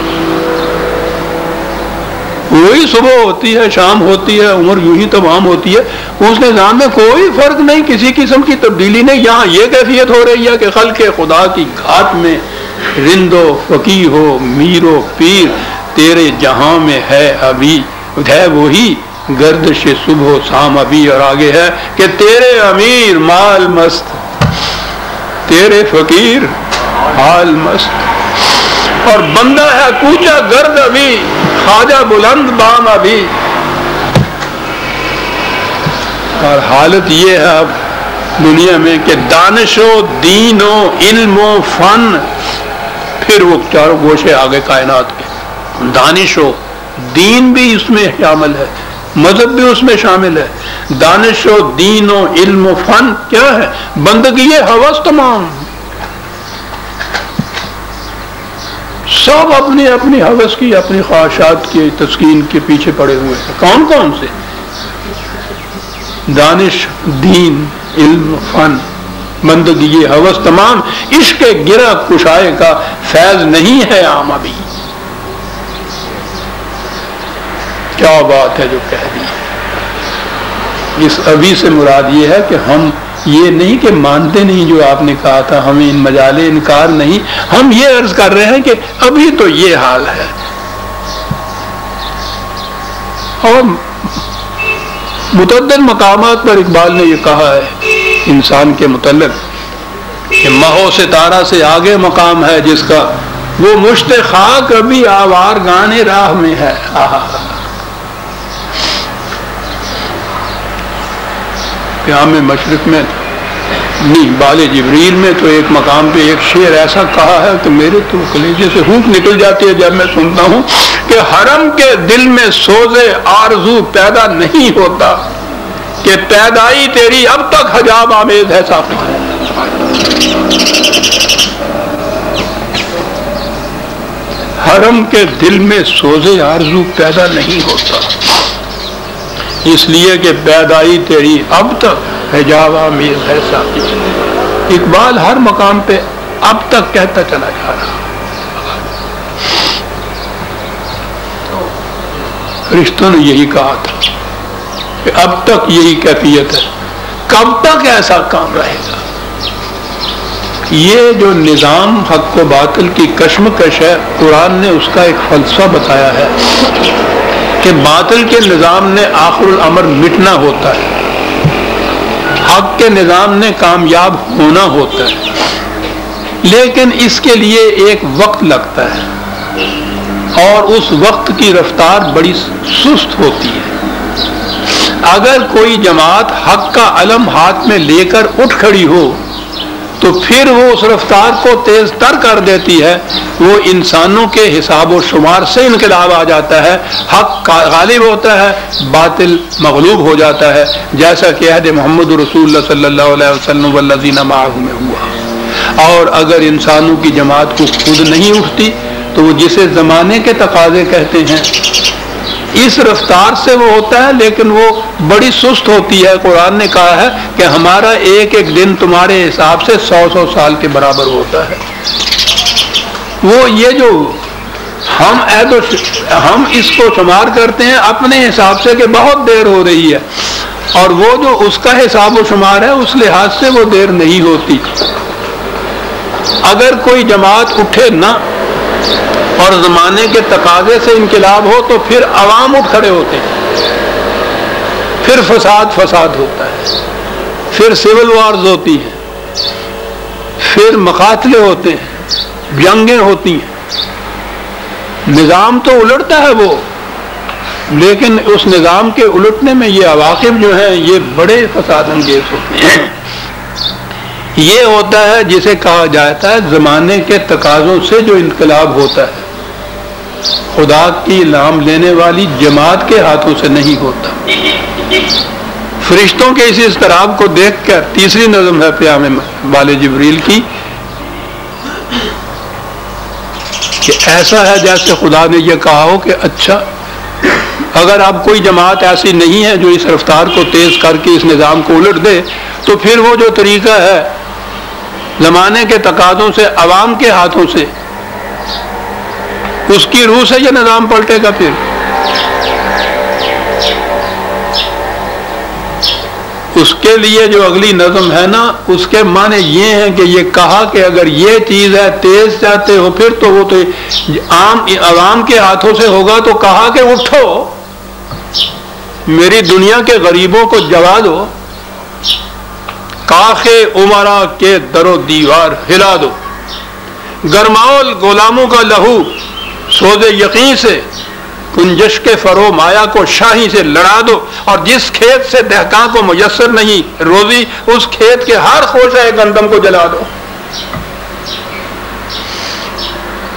وہی صبح ہوتی ہے شام ہوتی ہے، عمر یوں ہی تمام ہوتی ہے، اس نظام میں کوئی فرق نہیں، کسی قسم کی تبدیلی نہیں۔ یہاں یہ کیفیت ہو رہی ہے کہ خلق خدا کی گھات میں رند و فقیہ ہو میر و پیر، تیرے جہاں میں ہے ابھی ہے وہی گردش صبح و شام ابھی، اور آگے ہے کہ تیرے امیر مال مست، تیرے فقیر حال مست، اور بندہ ہے کوچا گرد ابھی، خواجہ بلند بام ابھی۔ اور حالت یہ ہے اب دنیا میں کہ دانش و دین و علم و فن پھر وہ چاروں گوشے آگے کائنات کے. دانش و دین بھی اس میں شامل ہے, مذہب بھی اس میں شامل ہے. دانش و دین و علم و فن کیا ہے؟ بندگی ہوس تمام. سب اپنی اپنی ہوس کی, اپنی خواہشات کی تسکین کے پیچھے پڑے ہوئے ہیں. کون کون سے؟ دانش, دین, علم, فن, بندگی ہوس تمام. عشق گرہ کشائے کا فیض نہیں ہے عام ابھی. کیا بات ہے جو کہہ دی. اس ابھی سے مراد یہ ہے کہ ہم یہ نہیں کہ مانتے نہیں جو آپ نے کہا تھا, ہمیں ان مجالے انکار نہیں, ہم یہ عرض کر رہے ہیں کہ ابھی تو یہ حال ہے. اور متعدد مقامات پر اقبال نے یہ کہا ہے انسان کے متعلق کہ ماہ و ستارہ سے آگے مقام ہے جس کا, وہ مشت خاک ابھی آوار گانے راہ میں ہے. قیام مشرق میں نہیں, بال جبریل میں تو ایک مقام پہ ایک شعر ایسا کہا ہے کہ میرے تو کلیجے سے ہونٹ نکل جاتی ہے جب میں سنتا ہوں کہ حرم کے دل میں سوزے آرزو پیدا نہیں ہوتا کہ پیدائی تیری اب تک حجاب آمیز ہے. صاحب حرم کے دل میں سوزے آرزو پیدا نہیں ہوتا اس لیے کہ پیدائی تیری اب تک حجاب آمیز ہے. صاحب اقبال ہر مقام پہ اب تک کہتا چلا جا رہا. فرشتوں نے یہی کہا تھا کہ اب تک یہی کیفیت ہے, کب تک ایسا کام رہے گا. یہ جو نظام حق و باطل کی کشمکش ہے, قرآن نے اس کا ایک فلسفہ بتایا ہے کہ باطل کے نظام نے آخر الامر مٹنا ہوتا ہے, حق کے نظام نے کامیاب ہونا ہوتا ہے, لیکن اس کے لیے ایک وقت لگتا ہے اور اس وقت کی رفتار بڑی سست ہوتی ہے. اگر کوئی جماعت حق کا علم ہاتھ میں لے کر اٹھ کھڑی ہو تو پھر وہ اس رفتار کو تیز تر کر دیتی ہے. وہ انسانوں کے حساب و شمار سے انقلاب آ جاتا ہے, حق غالب ہوتا ہے, باطل مغلوب ہو جاتا ہے, جیسا کہ عہد محمد رسول اللہ صلی اللہ علیہ وسلم والذین معہ میں ہوا. اور اگر انسانوں کی جماعت کو خود نہیں اٹھتی تو وہ جسے زمانے کے تقاضے کہتے ہیں اس رفتار سے وہ ہوتا ہے, لیکن وہ بڑی سست ہوتی ہے. قرآن نے کہا ہے کہ ہمارا ایک ایک دن تمہارے حساب سے سو سو سال کے برابر ہوتا ہے. وہ یہ جو ہم عہد و ہم اس کو شمار کرتے ہیں اپنے حساب سے کہ بہت دیر ہو رہی ہے, اور وہ جو اس کا حساب و شمار ہے اس لحاظ سے وہ دیر نہیں ہوتی. اگر کوئی جماعت اٹھے نہ اور زمانے کے تقاضے سے انقلاب ہو تو پھر عوام اٹھ کھڑے ہوتے ہیں, پھر فساد فساد ہوتا ہے, پھر سول وارز ہوتی ہیں, پھر مقاتلے ہوتے ہیں, جنگیں ہوتی ہیں. نظام تو الٹتا ہے وہ, لیکن اس نظام کے الٹنے میں یہ عواقب جو ہیں یہ بڑے فساد انگیز ہوتے ہیں. یہ ہوتا ہے جسے کہا جاتا ہے زمانے کے تقاضوں سے جو انقلاب ہوتا ہے, خدا کی نام لینے والی جماعت کے ہاتھوں سے نہیں ہوتا. فرشتوں کے اس اضطراب کو دیکھ کر تیسری نظم ہے پیام بال جبریل کی کہ ایسا ہے جیسے خدا نے یہ کہا ہو کہ اچھا اگر اب کوئی جماعت ایسی نہیں ہے جو اس رفتار کو تیز کر کے اس نظام کو الٹ دے تو پھر وہ جو طریقہ ہے زمانے کے تقاضوں سے عوام کے ہاتھوں سے, اس کی روح سے یہ نظام پلٹے گا. پھر اس کے لیے جو اگلی نظم ہے نا اس کے معنی یہ ہیں کہ یہ کہا کہ اگر یہ چیز ہے تیز چاہتے ہو پھر تو وہ تو عام عوام کے ہاتھوں سے ہوگا, تو کہا کہ اٹھو میری دنیا کے غریبوں کو جگا دو, کاخ عمرا کے در و دیوار ہلا دو, گرماؤ غلاموں کا لہو سوز یقین سے, کنجش کے فرو مایا کو شاہی سے لڑا دو, اور جس کھیت سے دہقاں کو میسر نہیں روزی اس کھیت کے ہر خوشہ گندم کو جلا دو.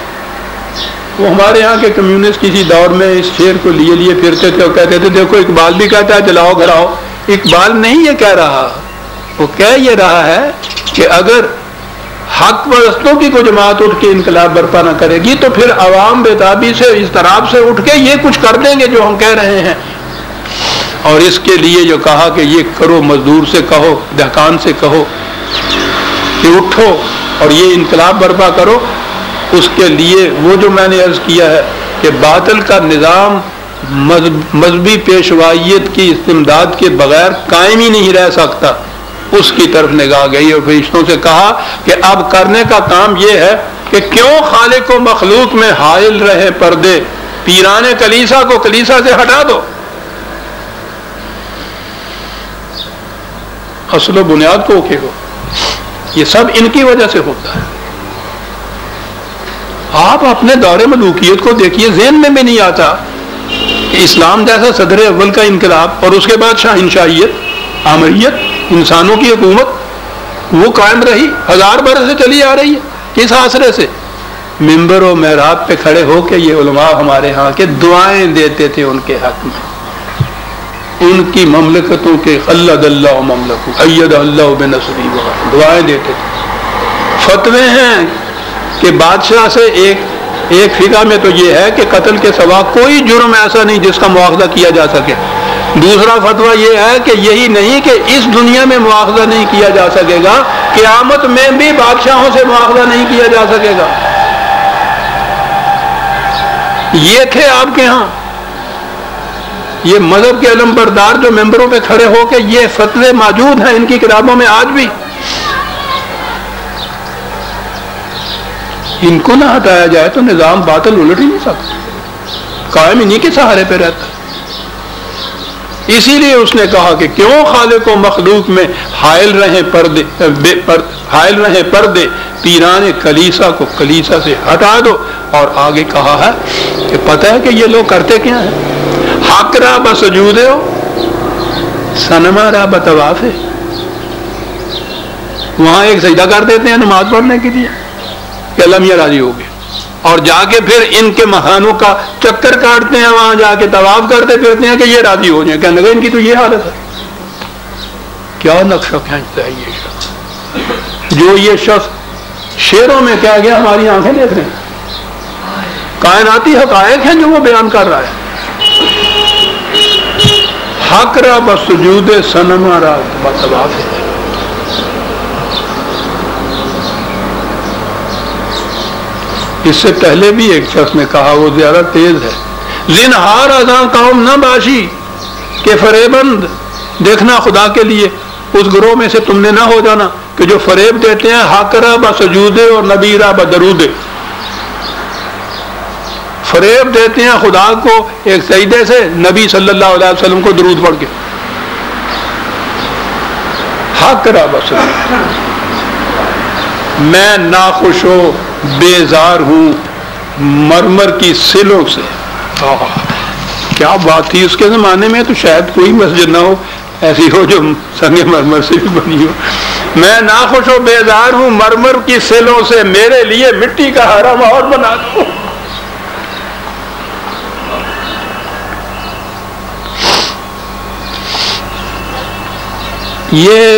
وہ ہمارے ہاں کے کمیونسٹ کسی دور میں اس شعر کو لیے لیے پھرتے تھے اور کہتے تھے دیکھو اقبال بھی کہتا ہے جلاؤ گھراؤ. اقبال نہیں یہ کہہ رہا, وہ کہہ یہ رہا ہے کہ اگر حق پرستوں کی کوئی جماعت اٹھ کے انقلاب برپا نہ کرے گی تو پھر عوام بےتابی سے اضطراب سے اٹھ کے یہ کچھ کر دیں گے جو ہم کہہ رہے ہیں. اور اس کے لیے جو کہا کہ یہ کرو, مزدور سے کہو, دہقان سے کہو کہ اٹھو اور یہ انقلاب برپا کرو, اس کے لیے وہ جو میں نے عرض کیا ہے کہ باطل کا نظام مذہبی پیشوائیت کی استمداد کے بغیر قائم ہی نہیں رہ سکتا, اس کی طرف نگاہ گئی. اور فرشتوں سے کہا کہ اب کرنے کا کام یہ ہے کہ کیوں خالق و مخلوق میں حائل رہے پردے, پیران کلیسا کو کلیسا سے ہٹا دو. اصل و بنیاد کو کھیلو, یہ سب ان کی وجہ سے ہوتا ہے. آپ اپنے دور ملوکیت کو دیکھیے, ذہن میں بھی نہیں آتا کہ اسلام جیسا صدر اول کا انقلاب اور اس کے بعد شاہنشاہیت, آمریت, انسانوں کی حکومت وہ قائم رہی, ہزار برس سے چلی آ رہی ہے. کس آسرے سے؟ ممبر و محراب پہ کھڑے ہو کے یہ علماء ہمارے ہاں کے دعائیں دیتے تھے ان کے حق میں, ان کی مملکتوں کے خلد اللہ مملکت اید اللہ بنصری دعائیں دیتے تھے. فتوے ہیں کہ بادشاہ سے ایک ایک فقہ میں تو یہ ہے کہ قتل کے سوا کوئی جرم ایسا نہیں جس کا مواخذہ کیا جا سکے. دوسرا فتویٰ یہ ہے کہ یہی نہیں کہ اس دنیا میں مواخذہ نہیں کیا جا سکے گا, قیامت میں بھی بادشاہوں سے مواخذہ نہیں کیا جا سکے گا. یہ تھے آپ کے ہاں یہ مذہب کے علم بردار جو ممبروں پہ کھڑے ہو کے یہ فتوے موجود ہیں ان کی کتابوں میں آج بھی. ان کو نہ ہٹایا جائے تو نظام باطل الٹ ہی نہیں سکتا, قائم انہی کے سہارے پہ رہتا. اسی لیے اس نے کہا کہ کیوں خالق و مخلوق میں حائل رہے پردے پر حائل رہے پردے, پیران کلیسا کو کلیسا سے ہٹا دو. اور آگے کہا ہے کہ پتہ ہے کہ یہ لوگ کرتے کیا ہیں, حق را بسجود ہو سنما را بطواف ہے. وہاں ایک سجدہ کر دیتے ہیں نماز پڑھنے کے لیے کہ اللہ میاں راضی ہو گئے, اور جا کے پھر ان کے مکانوں کا چکر کاٹتے ہیں, وہاں جا کے طواف کرتے پھرتے ہیں کہ یہ راضی ہو جائیں. کہنے لگے ان کی تو یہ حالت ہے. کیا نقشہ کھینچتا ہے یہ شخص, جو یہ شخص شعروں میں کیا گیا ہماری آنکھیں دیکھ رہے ہیں, کائناتی حقائق ہیں جو وہ بیان کر رہا ہے. حق را بسجود صنم را بطواف ہے. اس سے پہلے بھی ایک شخص نے کہا, وہ زیادہ تیز ہے, زنہار ازاں قوم نہ باشی کہ فریبند, دیکھنا خدا کے لیے اس گروہ میں سے تم نے نہ ہو جانا کہ جو فریب دیتے ہیں حق را بسجود اور نبی را بدرود, فریب دیتے ہیں خدا کو ایک سجدے سے, نبی صلی اللہ علیہ وسلم کو درود پڑھ کے. حق را بسجود, میں ناخوش ہو بیزار ہوں مرمر کی سلوں سے. کیا بات تھی اس کے زمانے میں, تو شاید کوئی مسجد نہ ہو ایسی ہو جو سنگ مرمر سے بھی بنی ہو. میں ناخوش و بیزار ہوں مرمر کی سلوں سے, میرے لیے مٹی کا حرم اور بنا دو. یہ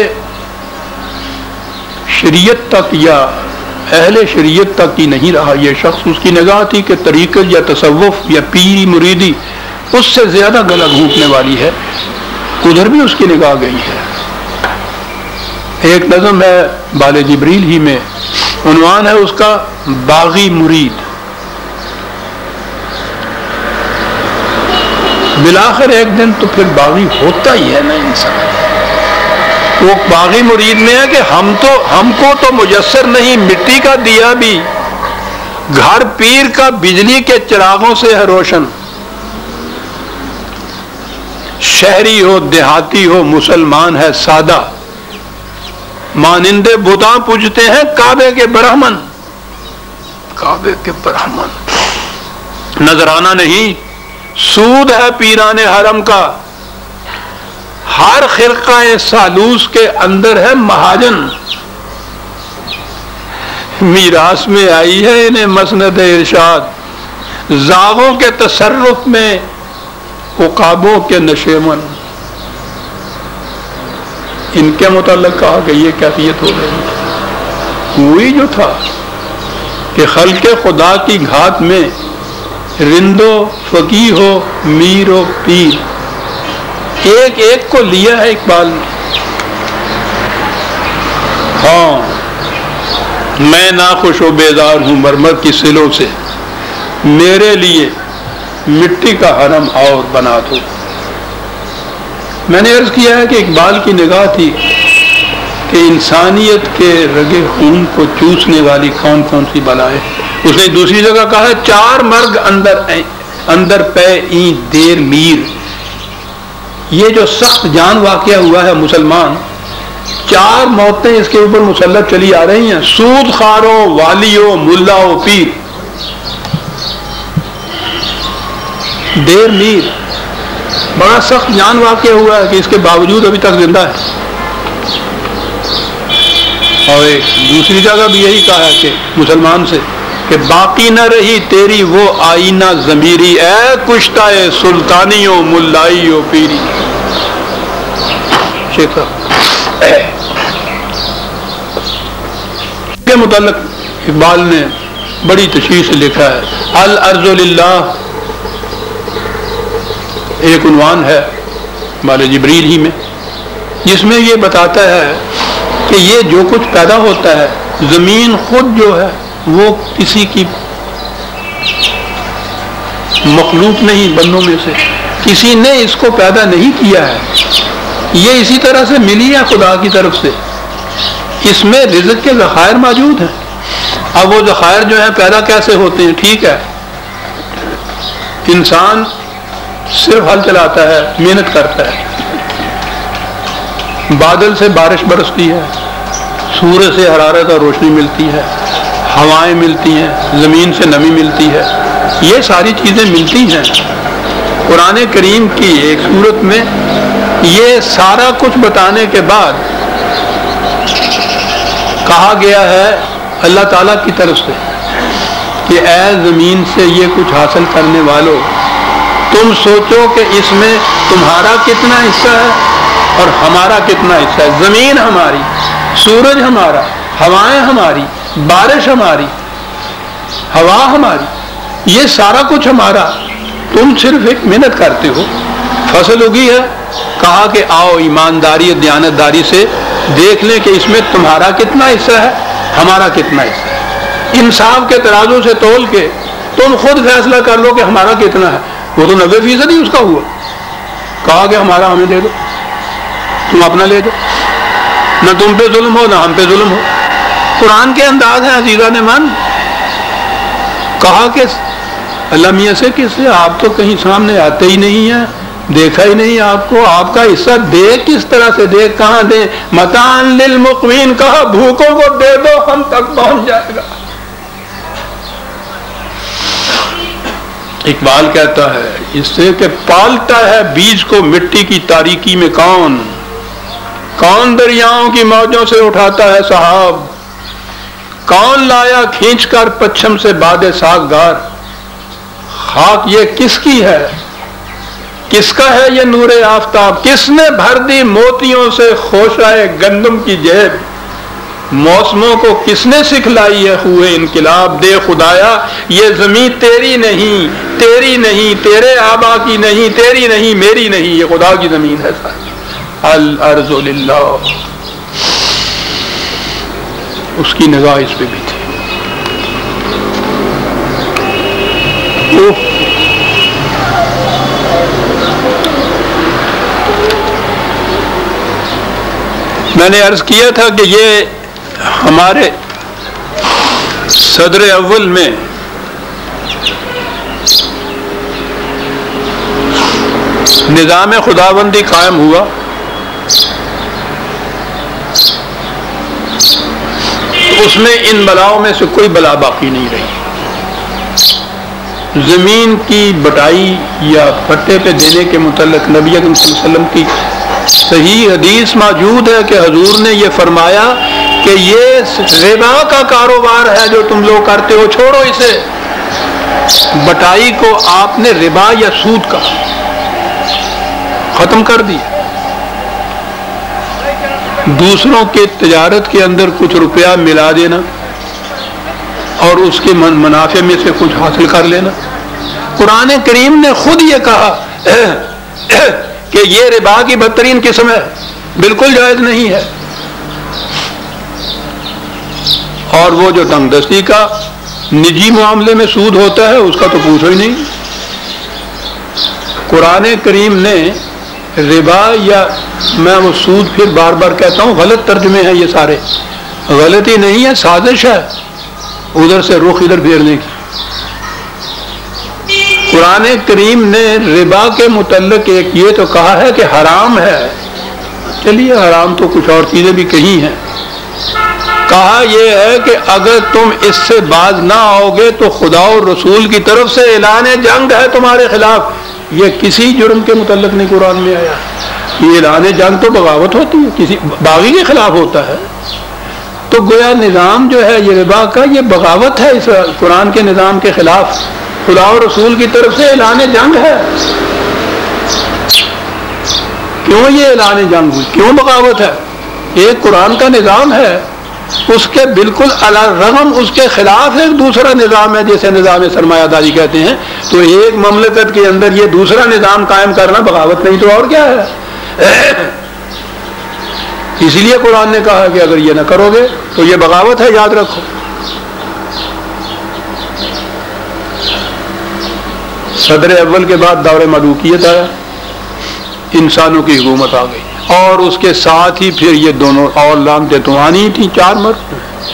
شریعت تک یا اہل شریعت تک ہی نہیں رہا یہ شخص. اس کی نگاہ تھی کہ طریقت یا تصوف یا پیری مریدی اس سے زیادہ گلا گھونٹنے والی ہے, ادھر بھی اس کی نگاہ گئی ہے. ایک نظم ہے بال جبریل ہی میں, عنوان ہے اس کا باغی مرید. بالآخر ایک دن تو پھر باغی ہوتا ہی ہے نا انسان. وہ باغی مرید میں ہے کہ ہم تو ہم کو تو میسر نہیں, مٹی کا دیا بھی گھر پیر کا بجلی کے چراغوں سے ہے روشن. شہری ہو دیہاتی ہو مسلمان ہے سادہ, مانندے بتاں پوجتے ہیں کعبے کے برہمن. کعبے کے برہمن نذرانہ نہیں, سود ہے پیران حرم کا. ہر خرقہ سالوس کے اندر ہے مہاجن. میراث میں آئی ہے انہیں مسند ارشاد, زاغوں کے تصرف میں عقابوں کے نشیمن، ان کے متعلق کہا کہ یہ کیفیت ہو گئی۔ وہی جو تھا کہ خلق خدا کی گھات میں رندو فقیہ ہو میر و پیر، ایک ایک کو لیا ہے اقبال نے۔ ہاں میں ناخوش و بیزار ہوں مرمر کی سلوں سے، میرے لیے مٹی کا حرم اور بنا دو۔ میں نے عرض کیا ہے کہ اقبال کی نگاہ تھی کہ انسانیت کے رگے خون کو چوسنے والی کون کون سی بلائیں۔ اس نے دوسری جگہ کہا ہے چار مرگ اندر اندر پے این دیر میر۔ یہ جو سخت جان واقعہ ہوا ہے مسلمان، چار موتیں اس کے اوپر مسلط چلی آ رہی ہیں، سود خاروں، والیوں، ملاؤں، پیر۔ دیر میر بڑا سخت جان واقعہ ہوا ہے کہ اس کے باوجود ابھی تک زندہ ہے۔ اور ایک دوسری جگہ بھی یہی کہا ہے کہ مسلمان سے کہ باقی نہ رہی تیری وہ آئینہ ضمیری، اے کشتہ سلطانیوں ملائیوں پیری۔ شیخ صاحب کے متعلق اقبال نے بڑی تشریح سے لکھا ہے، الارض للہ ایک عنوان ہے مال جبریل ہی میں، جس میں یہ بتاتا ہے کہ یہ جو کچھ پیدا ہوتا ہے، زمین خود جو ہے وہ کسی کی مخلوق نہیں، بندوں میں سے کسی نے اس کو پیدا نہیں کیا ہے، یہ اسی طرح سے ملی ہے خدا کی طرف سے۔ اس میں رزق کے ذخائر موجود ہیں۔ اب وہ ذخائر جو ہیں پیدا کیسے ہوتے ہیں؟ ٹھیک ہے، انسان صرف ہل چلاتا ہے، محنت کرتا ہے، بادل سے بارش برستی ہے، سورج سے حرارت اور روشنی ملتی ہے، ہوائیں ملتی ہیں، زمین سے نمی ملتی ہے، یہ ساری چیزیں ملتی ہیں۔ قرآن کریم کی ایک سورت میں یہ سارا کچھ بتانے کے بعد کہا گیا ہے اللہ تعالیٰ کی طرف سے کہ اے زمین سے یہ کچھ حاصل کرنے والوں، تم سوچو کہ اس میں تمہارا کتنا حصہ ہے اور ہمارا کتنا حصہ ہے۔ زمین ہماری، سورج ہمارا، ہوائیں ہماری، بارش ہماری، ہوا ہماری، یہ سارا کچھ ہمارا، تم صرف ایک محنت کرتے ہو۔ فصل اگی ہے، کہا کہ آؤ ایمانداری دیانت داری سے دیکھ لیں کہ اس میں تمہارا کتنا حصہ ہے، ہمارا کتنا حصہ ہے۔ انصاف کے ترازو سے تول کے تم خود فیصلہ کر لو کہ ہمارا کتنا ہے۔ وہ تو نبے فیصد ہی اس کا ہوا، کہا کہ ہمارا ہمیں دے دو، تم اپنا لے دو، نہ تم پہ ظلم ہو نہ ہم پہ ظلم ہو۔ قرآن کے انداز ہیں عزیزان من۔ کہا کہ اللہ میاں سے کس سے آپ تو کہیں سامنے آتے ہی نہیں ہیں، دیکھا ہی نہیں آپ کو، آپ کا حصہ دے کس طرح سے دے، کہاں دے؟ متاعن للمقوین، کہا بھوکوں کو دے دو ہم تک پہنچ جائے گا۔ اقبال کہتا ہے اس سے کہ پالتا ہے بیج کو مٹی کی تاریکی میں کون، کون دریاؤں کی موجوں سے اٹھاتا ہے سحاب، کون لایا کھینچ کر پچھم سے باد ساگ گار، خاک یہ کس کی ہے، کس کا ہے یہ نور آفتاب، کس نے بھر دی موتیوں سے خوشائے گندم کی جیب، موسموں کو کس نے سکھلائی ہے ہوئے انقلاب، دے خدایا یہ زمین تیری نہیں، تیری نہیں، تیرے آبا کی نہیں، تیری نہیں، میری نہیں، یہ خدا کی زمین ہے۔ الارض للہ، اس کی نگاہ اس پہ بھی تھی۔ میں نے عرض کیا تھا کہ یہ ہمارے صدر اول میں نظام خداوندی قائم ہوا، اس میں ان بلاؤں میں سے کوئی بلا باقی نہیں رہی۔ زمین کی بٹائی یا پٹے پہ دینے کے متعلق نبی اکرم صلی اللہ علیہ وسلم کی صحیح حدیث موجود ہے کہ حضور نے یہ فرمایا کہ یہ ربا کا کاروبار ہے جو تم لوگ کرتے ہو، چھوڑو اسے، بٹائی کو آپ نے ربا یا سود کا ختم کر دیا. دوسروں کے تجارت کے اندر کچھ روپیہ ملا دینا اور اس کے منافع میں سے کچھ حاصل کر لینا. قرآن کریم نے خود یہ کہا کہ یہ ربا کی بدترین قسم ہے, بالکل جائز نہیں ہے. اور وہ جو تنگ دستی کا نجی معاملے میں سود ہوتا ہے اس کا تو پوچھو ہی نہیں. قرآن کریم نے ربا یا میں وہ سود پھر بار بار کہتا ہوں غلط ترجمے ہیں یہ سارے, غلطی نہیں ہے, سازش ہے ادھر سے رخ ادھر پھیرنے کی. قرآن کریم نے ربا کے متعلق ایک یہ تو کہا ہے کہ حرام ہے, چلیے حرام تو کچھ اور چیزیں بھی کہی ہیں. کہا یہ ہے کہ اگر تم اس سے باز نہ آؤ گے تو خدا اور رسول کی طرف سے اعلان جنگ ہے تمہارے خلاف. یہ کسی جرم کے متعلق نہیں قرآن میں آیا. یہ اعلان جنگ تو بغاوت ہوتی ہے, کسی باغی کے خلاف ہوتا ہے. تو گویا نظام جو ہے یہ ربا کا یہ بغاوت ہے اس قرآن کے نظام کے خلاف. خدا اور رسول کی طرف سے اعلان جنگ ہے. کیوں یہ اعلان جنگ ہوئی, کیوں بغاوت ہے؟ ایک قرآن کا نظام ہے, اس کے بالکل رغم اس کے خلاف ایک دوسرا نظام ہے جیسے نظام سرمایہ داری کہتے ہیں. تو ایک مملکت کے اندر یہ دوسرا نظام قائم کرنا بغاوت نہیں تو اور کیا ہے؟ اسی لیے قرآن نے کہا کہ اگر یہ نہ کرو گے تو یہ بغاوت ہے, یاد رکھو. صدر اول کے بعد دور ملوکیت آیا, انسانوں کی حکومت آ گئی, اور اس کے ساتھ ہی پھر یہ دونوں اور لامتے توانی تھیں, چار مرد.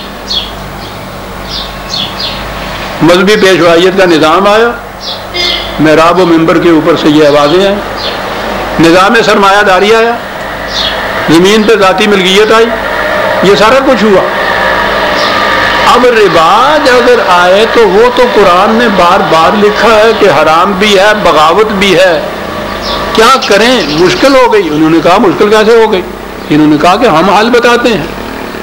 مذہبی پیشوائیت کا نظام آیا, محراب و ممبر کے اوپر سے یہ آوازیں آئیں. نظام سرمایہ داری آیا, زمین پہ ذاتی ملکیت آئی, یہ سارا کچھ ہوا. اب رواج اگر آئے تو وہ تو قرآن نے بار بار لکھا ہے کہ حرام بھی ہے, بغاوت بھی ہے. کیا کریں, مشکل ہو گئی. انہوں نے کہا مشکل کیسے ہو گئی؟ انہوں نے کہا کہ ہم حل بتاتے ہیں.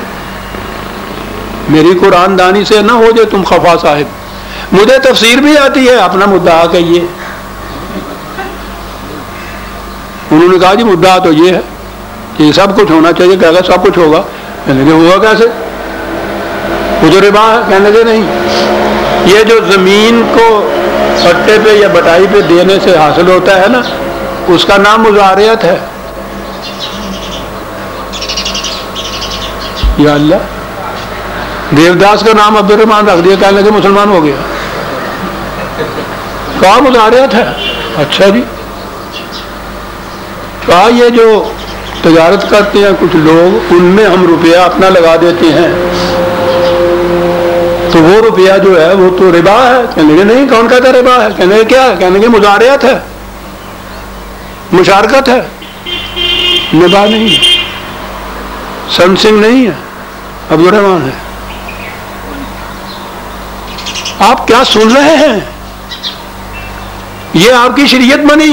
میری قرآن دانی سے نہ ہو جائے تم خفا صاحب, مجھے تفسیر بھی آتی ہے, اپنا مدعا کہیے. انہوں نے کہا جی مدعا تو یہ ہے کہ یہ سب کچھ ہونا چاہیے. کہا سب کچھ ہوگا. کہنے کہ ہوا کیسے؟ وہ تو ربا ہے. کہنے کہ نہیں, یہ جو زمین کو پٹے پہ یا بٹائی پہ دینے سے حاصل ہوتا ہے نا, اس کا نام مزارعت ہے. یا اللہ, دیوداس کا نام عبد الرحمان رکھ دیا, کہنے لگے مسلمان ہو گیا. کہا مزارعت ہے. اچھا جی. کہا یہ جو تجارت کرتے ہیں کچھ لوگ, ان میں ہم روپیہ اپنا لگا دیتے ہیں, تو وہ روپیہ جو ہے وہ تو ربا ہے. کہنے لگے نہیں, کون کہتا ہے ربا ہے؟ کہنے لگے کیا ہے؟ کہنے لگے مزارعت ہے, مشارکت ہے, ربا نہیں ہے. سن سنگھ نہیں ہے, عبد الرحمان ہے. آپ کیا سن رہے ہیں؟ یہ آپ کی شریعت بنی,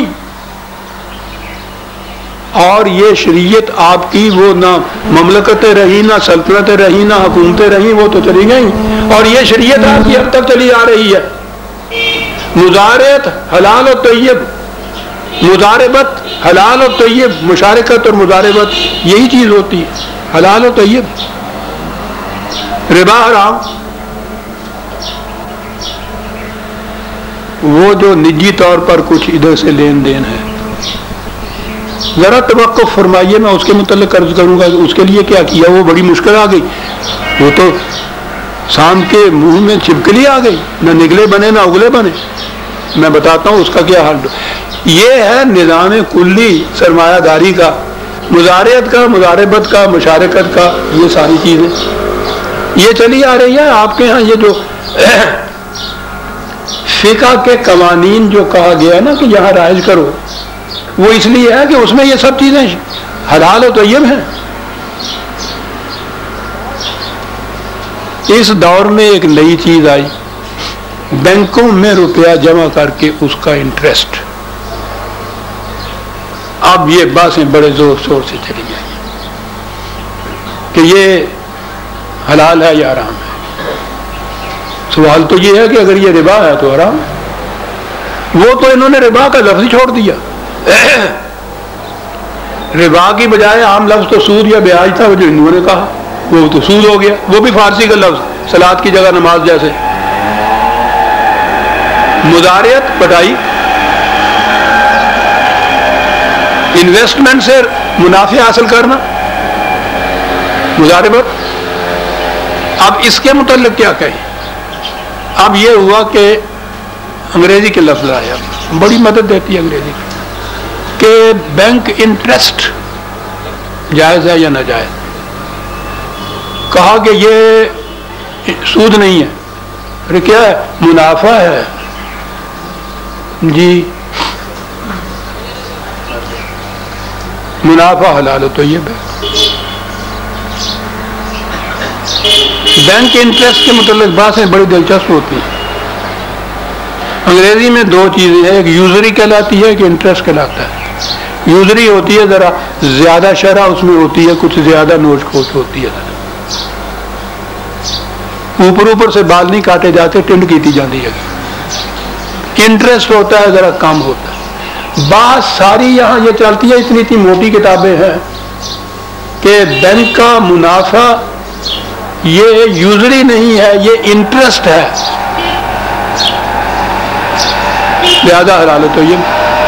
اور یہ شریعت آپ کی وہ نہ مملکتیں رہی, نہ سلطنتیں رہی, نہ حکومتیں رہی, وہ تو چلی گئیں. اور یہ شریعت آپ کی اب تک چلی آ رہی ہے. مزارعت حلال و طیب, مزاربت حلال و طیب, مشارکت اور مزاربت یہی چیز ہوتی ہے, حلال و طیب. ربا حرام. وہ جو نجی طور پر کچھ ادھر سے لین دین ہے, ذرا توقف فرمائیے, میں اس کے متعلق عرض کروں گا. اس کے لیے کیا کیا, وہ بڑی مشکل آ گئی. وہ تو سام کے منہ میں چھپکلی آ گئی, نہ نگلے بنے نہ اگلے بنے. میں بتاتا ہوں اس کا کیا حل. یہ ہے نظام کلی سرمایہ داری کا, مزارعت کا, مزاربت کا, مشارکت کا. یہ ساری چیزیں یہ چلی آ رہی ہے. آپ کے ہاں یہ جو فقہ کے قوانین جو کہا گیا نا کہ یہاں رائج کرو, وہ اس لیے ہے کہ اس میں یہ سب چیزیں حلال و طیب ہیں. اس دور میں ایک نئی چیز آئی, بینکوں میں روپیہ جمع کر کے اس کا انٹرسٹ. اب یہ باتیں بڑے زور شور سے چلی گئی کہ یہ حلال ہے یا حرام ہے. سوال تو یہ ہے کہ اگر یہ ربا ہے تو حرام ہے. وہ تو انہوں نے ربا کا لفظ چھوڑ دیا. ربا کی بجائے عام لفظ تو سود یا بیاج تھا، وہ جو ہندوؤں نے کہا وہ تو سود ہو گیا. وہ بھی فارسی کا لفظ، صلاۃ کی جگہ نماز جیسے. مضارعت پٹائی، انویسٹمنٹ سے منافع حاصل کرنا، مضاربت. اب اس کے متعلق کیا کہیں؟ اب یہ ہوا کہ انگریزی کے لفظ آیا، بڑی مدد دیتی ہے انگریزی کہ بینک انٹرسٹ جائز ہے یا ناجائز. کہا کہ یہ سود نہیں ہے. ارے کیا ہے؟ منافع ہے. جی منافع حلال ہو تو یہ بینک کے انٹرسٹ کے متعلق باتیں بڑی دلچسپ ہوتی ہیں. انگریزی میں دو چیزیں ہیں، ایک یوزری کہلاتی ہے، ایک انٹرسٹ کہلاتا ہے. یوزری ہوتی ہے ذرا زیادہ شرح اس میں ہوتی ہے، کچھ زیادہ نوچ کھوچ ہوتی ہے، اوپر اوپر سے بال نہیں کاٹے جاتے، ٹنڈ کیتی جاتی ہے. انٹرسٹ ہوتا ہے ذرا کم ہوتا ہے. بات ساری یہاں یہ چلتی ہے، اتنی اتنی موٹی کتابیں ہیں کہ بینک کا منافع یہ یوزری نہیں ہے، یہ انٹرسٹ ہے، لہذا حلال ہے. تو یہ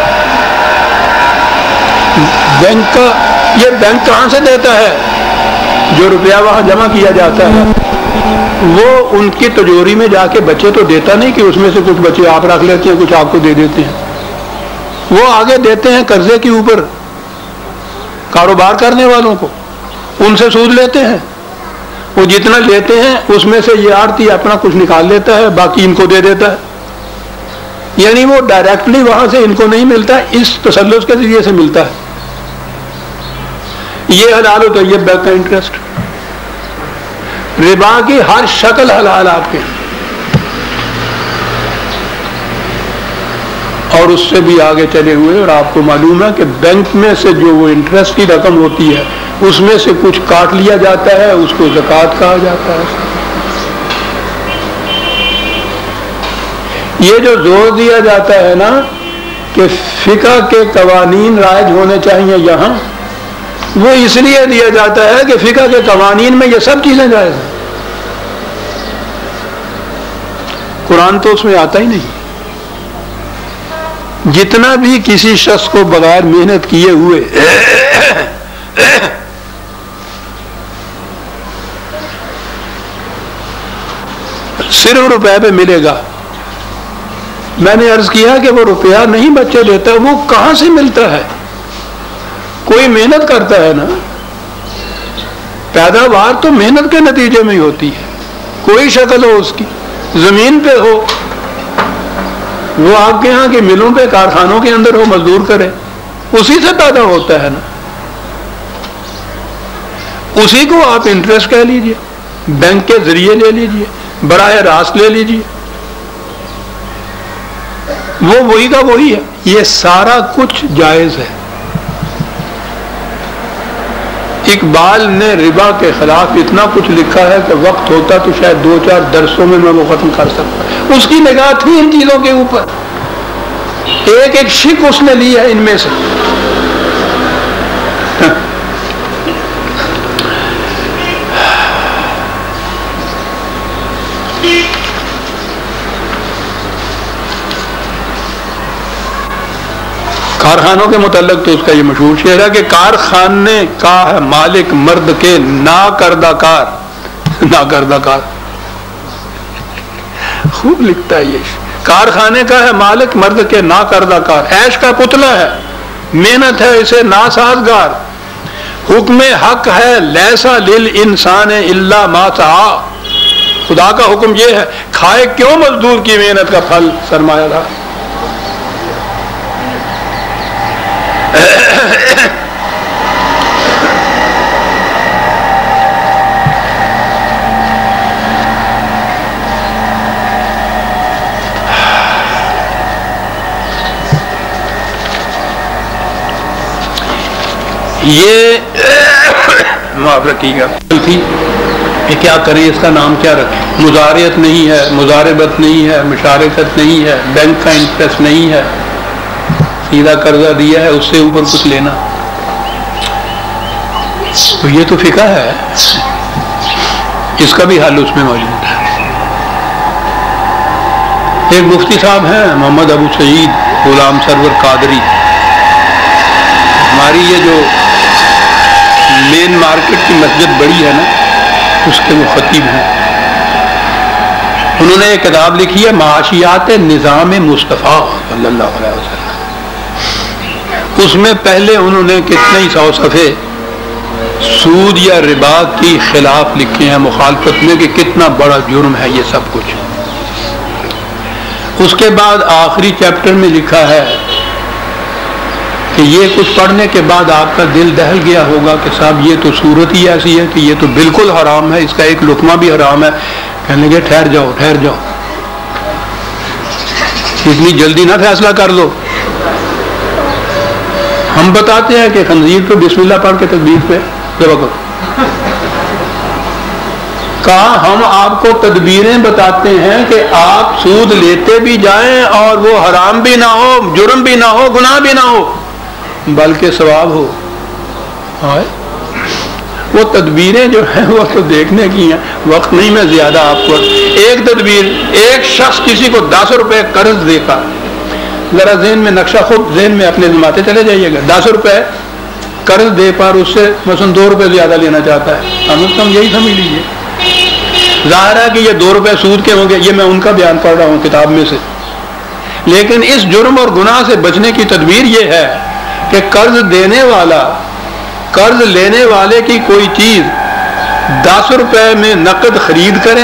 بینک کا یہ بینک کہاں سے دیتا ہے؟ جو روپیہ وہاں جمع کیا جاتا ہے وہ ان کی تجوری میں جا کے بچے تو دیتا نہیں کہ اس میں سے کچھ بچے آپ رکھ لیتے ہیں، کچھ آپ کو دے دیتے ہیں. وہ آگے دیتے ہیں قرضے کے اوپر کاروبار کرنے والوں کو، ان سے سود لیتے ہیں. وہ جتنا لیتے ہیں اس میں سے یہ آڑتی اپنا کچھ نکال لیتا ہے، باقی ان کو دے دیتا ہے. یعنی وہ ڈائریکٹلی وہاں سے ان کو نہیں ملتا، اس تسلس کے ذریعے سے ملتا ہے. یہ حلال ہوتا ہے، یہ بینک کا انٹرسٹ. ربا کی ہر شکل حلال آپ کے، اور اس سے بھی آگے چلے ہوئے. اور آپ کو معلوم ہے کہ بینک میں سے جو وہ انٹرسٹ کی رقم ہوتی ہے اس میں سے کچھ کاٹ لیا جاتا ہے، اس کو زکوٰۃ کہا جاتا ہے. یہ جو زور دیا جاتا ہے نا کہ فقہ کے قوانین رائج ہونے چاہیے یہاں، وہ اس لیے دیا جاتا ہے کہ فقہ کے قوانین میں یہ سب چیزیں جائز ہیں. قرآن تو اس میں آتا ہی نہیں. جتنا بھی کسی شخص کو بغیر محنت کیے ہوئے صرف روپے پہ ملے گا، میں نے عرض کیا کہ وہ روپیہ نہیں بچے دیتا، وہ کہاں سے ملتا ہے؟ کوئی محنت کرتا ہے نا. پیداوار تو محنت کے نتیجے میں ہی ہوتی ہے، کوئی شکل ہو اس کی، زمین پہ ہو، وہ آپ کے ہاں کے ملوں پہ کارخانوں کے اندر ہو، مزدور کرے، اسی سے پیدا ہوتا ہے نا. اسی کو آپ انٹرسٹ کہہ لیجئے، بینک کے ذریعے لے لیجئے، براہ راست لے لیجئے، وہ وہی کا وہی ہے. یہ سارا کچھ جائز ہے. اقبال نے ربا کے خلاف اتنا کچھ لکھا ہے کہ وقت ہوتا تو شاید دو چار درسوں میں میں وہ ختم کر سکتا. اس کی نگاہ تھی ان چیزوں کے اوپر، ایک ایک شک اس نے لی ہے ان میں سے. کارخانوں کے متعلق تو اس کا یہ مشہور شعر ہے کہ کارخانے کا ہے مالک مرد کے نا کردہ کار. نا کردہ کار خوب لکھتا ہے یہ. کارخانے کا ہے مالک مرد کے نا کردہ کار، عیش کا پتلا ہے، محنت ہے اسے ناسازگار. حکم حق ہے لیسا للانسان الا ما سعی. خدا کا حکم یہ ہے، کھائے کیوں مزدور کی محنت کا پھل سرمایہ دار. یہ معاف رکھیے گا تھی یہ کیا کریں، اس کا نام کیا رکھیں؟ مزارعت نہیں ہے، مزاربت نہیں ہے، مشارکت نہیں ہے، بینک کا انٹرسٹ نہیں ہے، سیدھا قرضہ دیا ہے اس سے اوپر کچھ لینا. تو یہ تو فقہ ہے، اس کا بھی حل اس میں موجود ہے. ایک مفتی صاحب ہیں محمد ابو سعید غلام سرور قادری، ہماری یہ جو مین مارکیٹ کی مسجد بڑی ہے نا اس کے وہ خطیب ہیں. انہوں نے ایک کتاب لکھی ہے معاشیات نظام مصطفیٰ صلی اللہ علیہ وسلم. اس میں پہلے انہوں نے کتنے ہی سو صفحے سود یا ربا کی خلاف لکھے ہیں، مخالفت میں کہ کتنا بڑا جرم ہے یہ سب کچھ. اس کے بعد آخری چیپٹر میں لکھا ہے کہ یہ کچھ پڑھنے کے بعد آپ کا دل دہل گیا ہوگا کہ صاحب یہ تو صورت ہی ایسی ہے کہ یہ تو بالکل حرام ہے، اس کا ایک لقمہ بھی حرام ہے. کہنے لگے ٹھہر جاؤ ٹھہر جاؤ، اتنی جلدی نہ فیصلہ کر لو. ہم بتاتے ہیں کہ خنزیر تو بسم اللہ پڑھ کے تکبیر پہ ذبح کرو. کہا ہم آپ کو تدبیریں بتاتے ہیں کہ آپ سود لیتے بھی جائیں اور وہ حرام بھی نہ ہو، جرم بھی نہ ہو، گناہ بھی نہ ہو، بلکہ ثواب ہو. ہائے وہ تدبیریں جو ہیں وہ تو دیکھنے کی ہیں، وقت نہیں میں زیادہ آپ کو. ایک تدبیر، ایک شخص کسی کو دس روپے قرض دے کر، ذرا ذہن میں نقشہ خود ذہن میں اپنے جماتے چلے جائیے گا، دس روپے قرض دے پر اس سے مثلاً دو روپے زیادہ لینا چاہتا ہے، کم از کم یہی سمجھ لیجیے. ظاہر ہے کہ یہ دو روپے سود کے ہوں گے، یہ میں ان کا بیان پڑھ رہا ہوں کتاب میں سے. لیکن اس جرم اور گناہ سے بچنے کی تدبیر یہ ہے کہ قرض دینے والا قرض لینے والے کی کوئی چیز دس روپے میں نقد خرید کرے.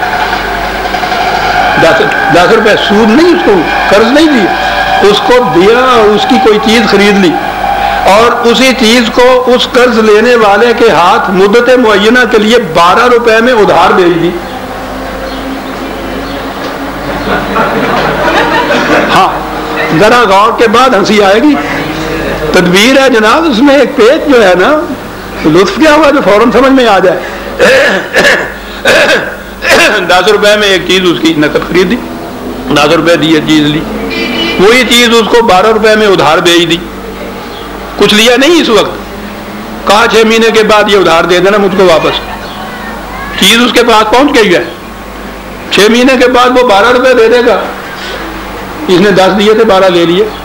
دس دس روپے سود نہیں، اس کو قرض نہیں دیا، اس کو دیا اور اس کی کوئی چیز خرید لی، اور اسی چیز کو اس قرض لینے والے کے ہاتھ مدت معینہ کے لیے بارہ روپے میں ادھار بھیج دی. ہاں ذرا غور کے بعد ہنسی آئے گی. تدبیر ہے جناب، اس میں ایک پیج جو ہے نا لطف کیا ہوا جو فوراً سمجھ میں آ جائے. دس روپے میں ایک چیز اس کی نقد خرید دی، دس روپے دی چیز لی، وہی چیز اس کو بارہ روپے میں ادھار بھیج دی. کچھ لیا نہیں اس وقت، کہا چھ مہینے کے بعد یہ ادھار دے دینا مجھ کو واپس. چیز اس کے پاس پہنچ گئی ہے، چھ مہینے کے بعد وہ بارہ روپے دے دے گا. اس نے دس دیے تھے، بارہ لے لیے.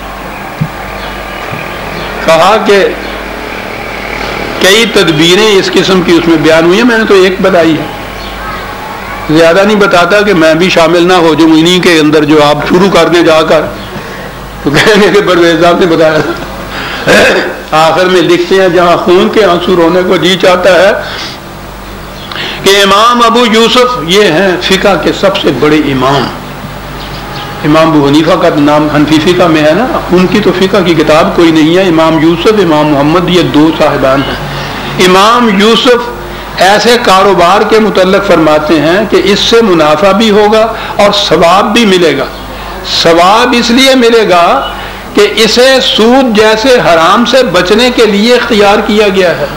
کہا کہ کئی تدبیریں اس قسم کی اس میں بیان ہوئی ہیں، میں نے تو ایک بتائی ہے، زیادہ نہیں بتاتا کہ میں بھی شامل نہ ہو جاؤں انہی کے اندر جو آپ شروع کر دیں جا کر. تو کہیں گے کہ پرویز صاحب نے بتایا. آخر میں لکھتے ہیں جہاں خون کے آنسو رونے کو جی چاہتا ہے کہ امام ابو یوسف یہ ہیں فقہ کے سب سے بڑے امام. امام ابو حنیفہ کا نام حنفی فقہ میں ہے نا، ان کی تو فقہ کی کتاب کوئی نہیں ہے. امام یوسف، امام محمد، یہ دو صاحبان ہیں. امام یوسف ایسے کاروبار کے متعلق فرماتے ہیں کہ اس سے منافع بھی ہوگا اور ثواب بھی ملے گا. ثواب اس لیے ملے گا کہ اسے سود جیسے حرام سے بچنے کے لیے اختیار کیا گیا ہے.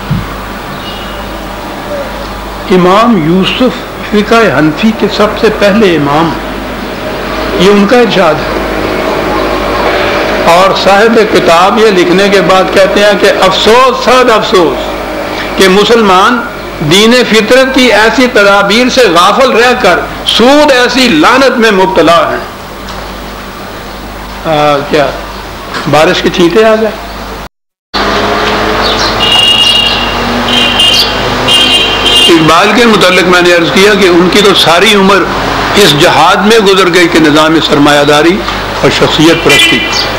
امام یوسف فقہ حنفی کے سب سے پہلے امام، یہ ان کا ارشاد ہے. اور صاحب کتاب یہ لکھنے کے بعد کہتے ہیں کہ افسوس صد افسوس کہ مسلمان دین فطرت کی ایسی تدابیر سے غافل رہ کر سود ایسی لعنت میں مبتلا ہیں. آ, کیا بارش کے چھینٹے آ گئے. اقبال کے متعلق میں نے عرض کیا کہ ان کی تو ساری عمر اس جہاد میں گزر گئی کہ نظام سرمایہ داری اور شخصیت پرستی.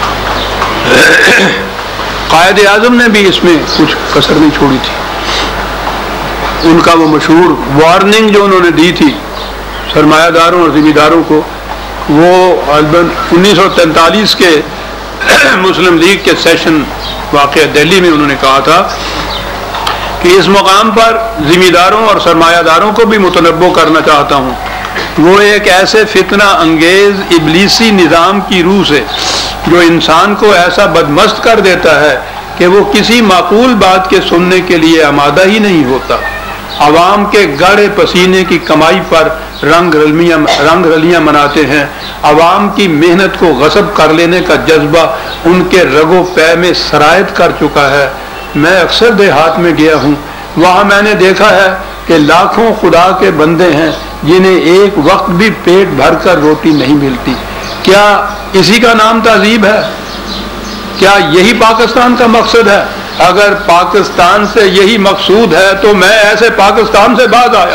قائد اعظم نے بھی اس میں کچھ کسر نہیں چھوڑی تھی. ان کا وہ مشہور وارننگ جو انہوں نے دی تھی سرمایہ داروں اور ذمہ داروں کو، وہ انیس سو تینتالیس کے مسلم لیگ کے سیشن واقع دہلی میں انہوں نے کہا تھا کہ اس مقام پر ذمہ داروں اور سرمایہ داروں کو بھی متنبع کرنا چاہتا ہوں. وہ ایک ایسے فتنہ انگیز ابلیسی نظام کی روح سے جو انسان کو ایسا بدمست کر دیتا ہے کہ وہ کسی معقول بات کے سننے کے لیے آمادہ ہی نہیں ہوتا. عوام کے گاڑے پسینے کی کمائی پر رنگ رلیاں رنگ رلیاں مناتے ہیں. عوام کی محنت کو غصب کر لینے کا جذبہ ان کے رگ و پے میں سرایت کر چکا ہے. میں اکثر دیہات میں گیا ہوں، وہاں میں نے دیکھا ہے کہ لاکھوں خدا کے بندے ہیں جنہیں ایک وقت بھی پیٹ بھر کر روٹی نہیں ملتی. کیا اسی کا نام تہذیب ہے؟ کیا یہی پاکستان کا مقصد ہے؟ اگر پاکستان سے یہی مقصود ہے تو میں ایسے پاکستان سے باز آیا.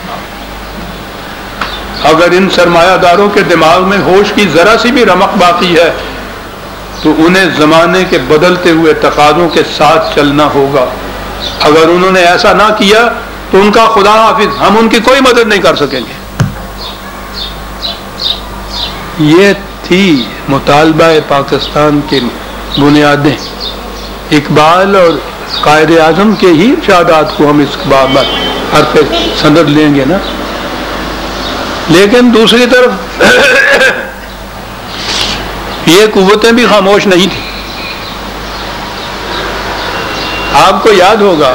اگر ان سرمایہ داروں کے دماغ میں ہوش کی ذرا سی بھی رمق باقی ہے تو انہیں زمانے کے بدلتے ہوئے تقاضوں کے ساتھ چلنا ہوگا. اگر انہوں نے ایسا نہ کیا تو ان کا خدا حافظ، ہم ان کی کوئی مدد نہیں کر سکیں گے. یہ تھی مطالبہ پاکستان کی بنیادیں. اقبال اور قائد اعظم کے ہی ارشادات کو ہم اس بابت حرف سند لیں گے نا. لیکن دوسری طرف یہ قوتیں بھی خاموش نہیں تھیں. آپ کو یاد ہوگا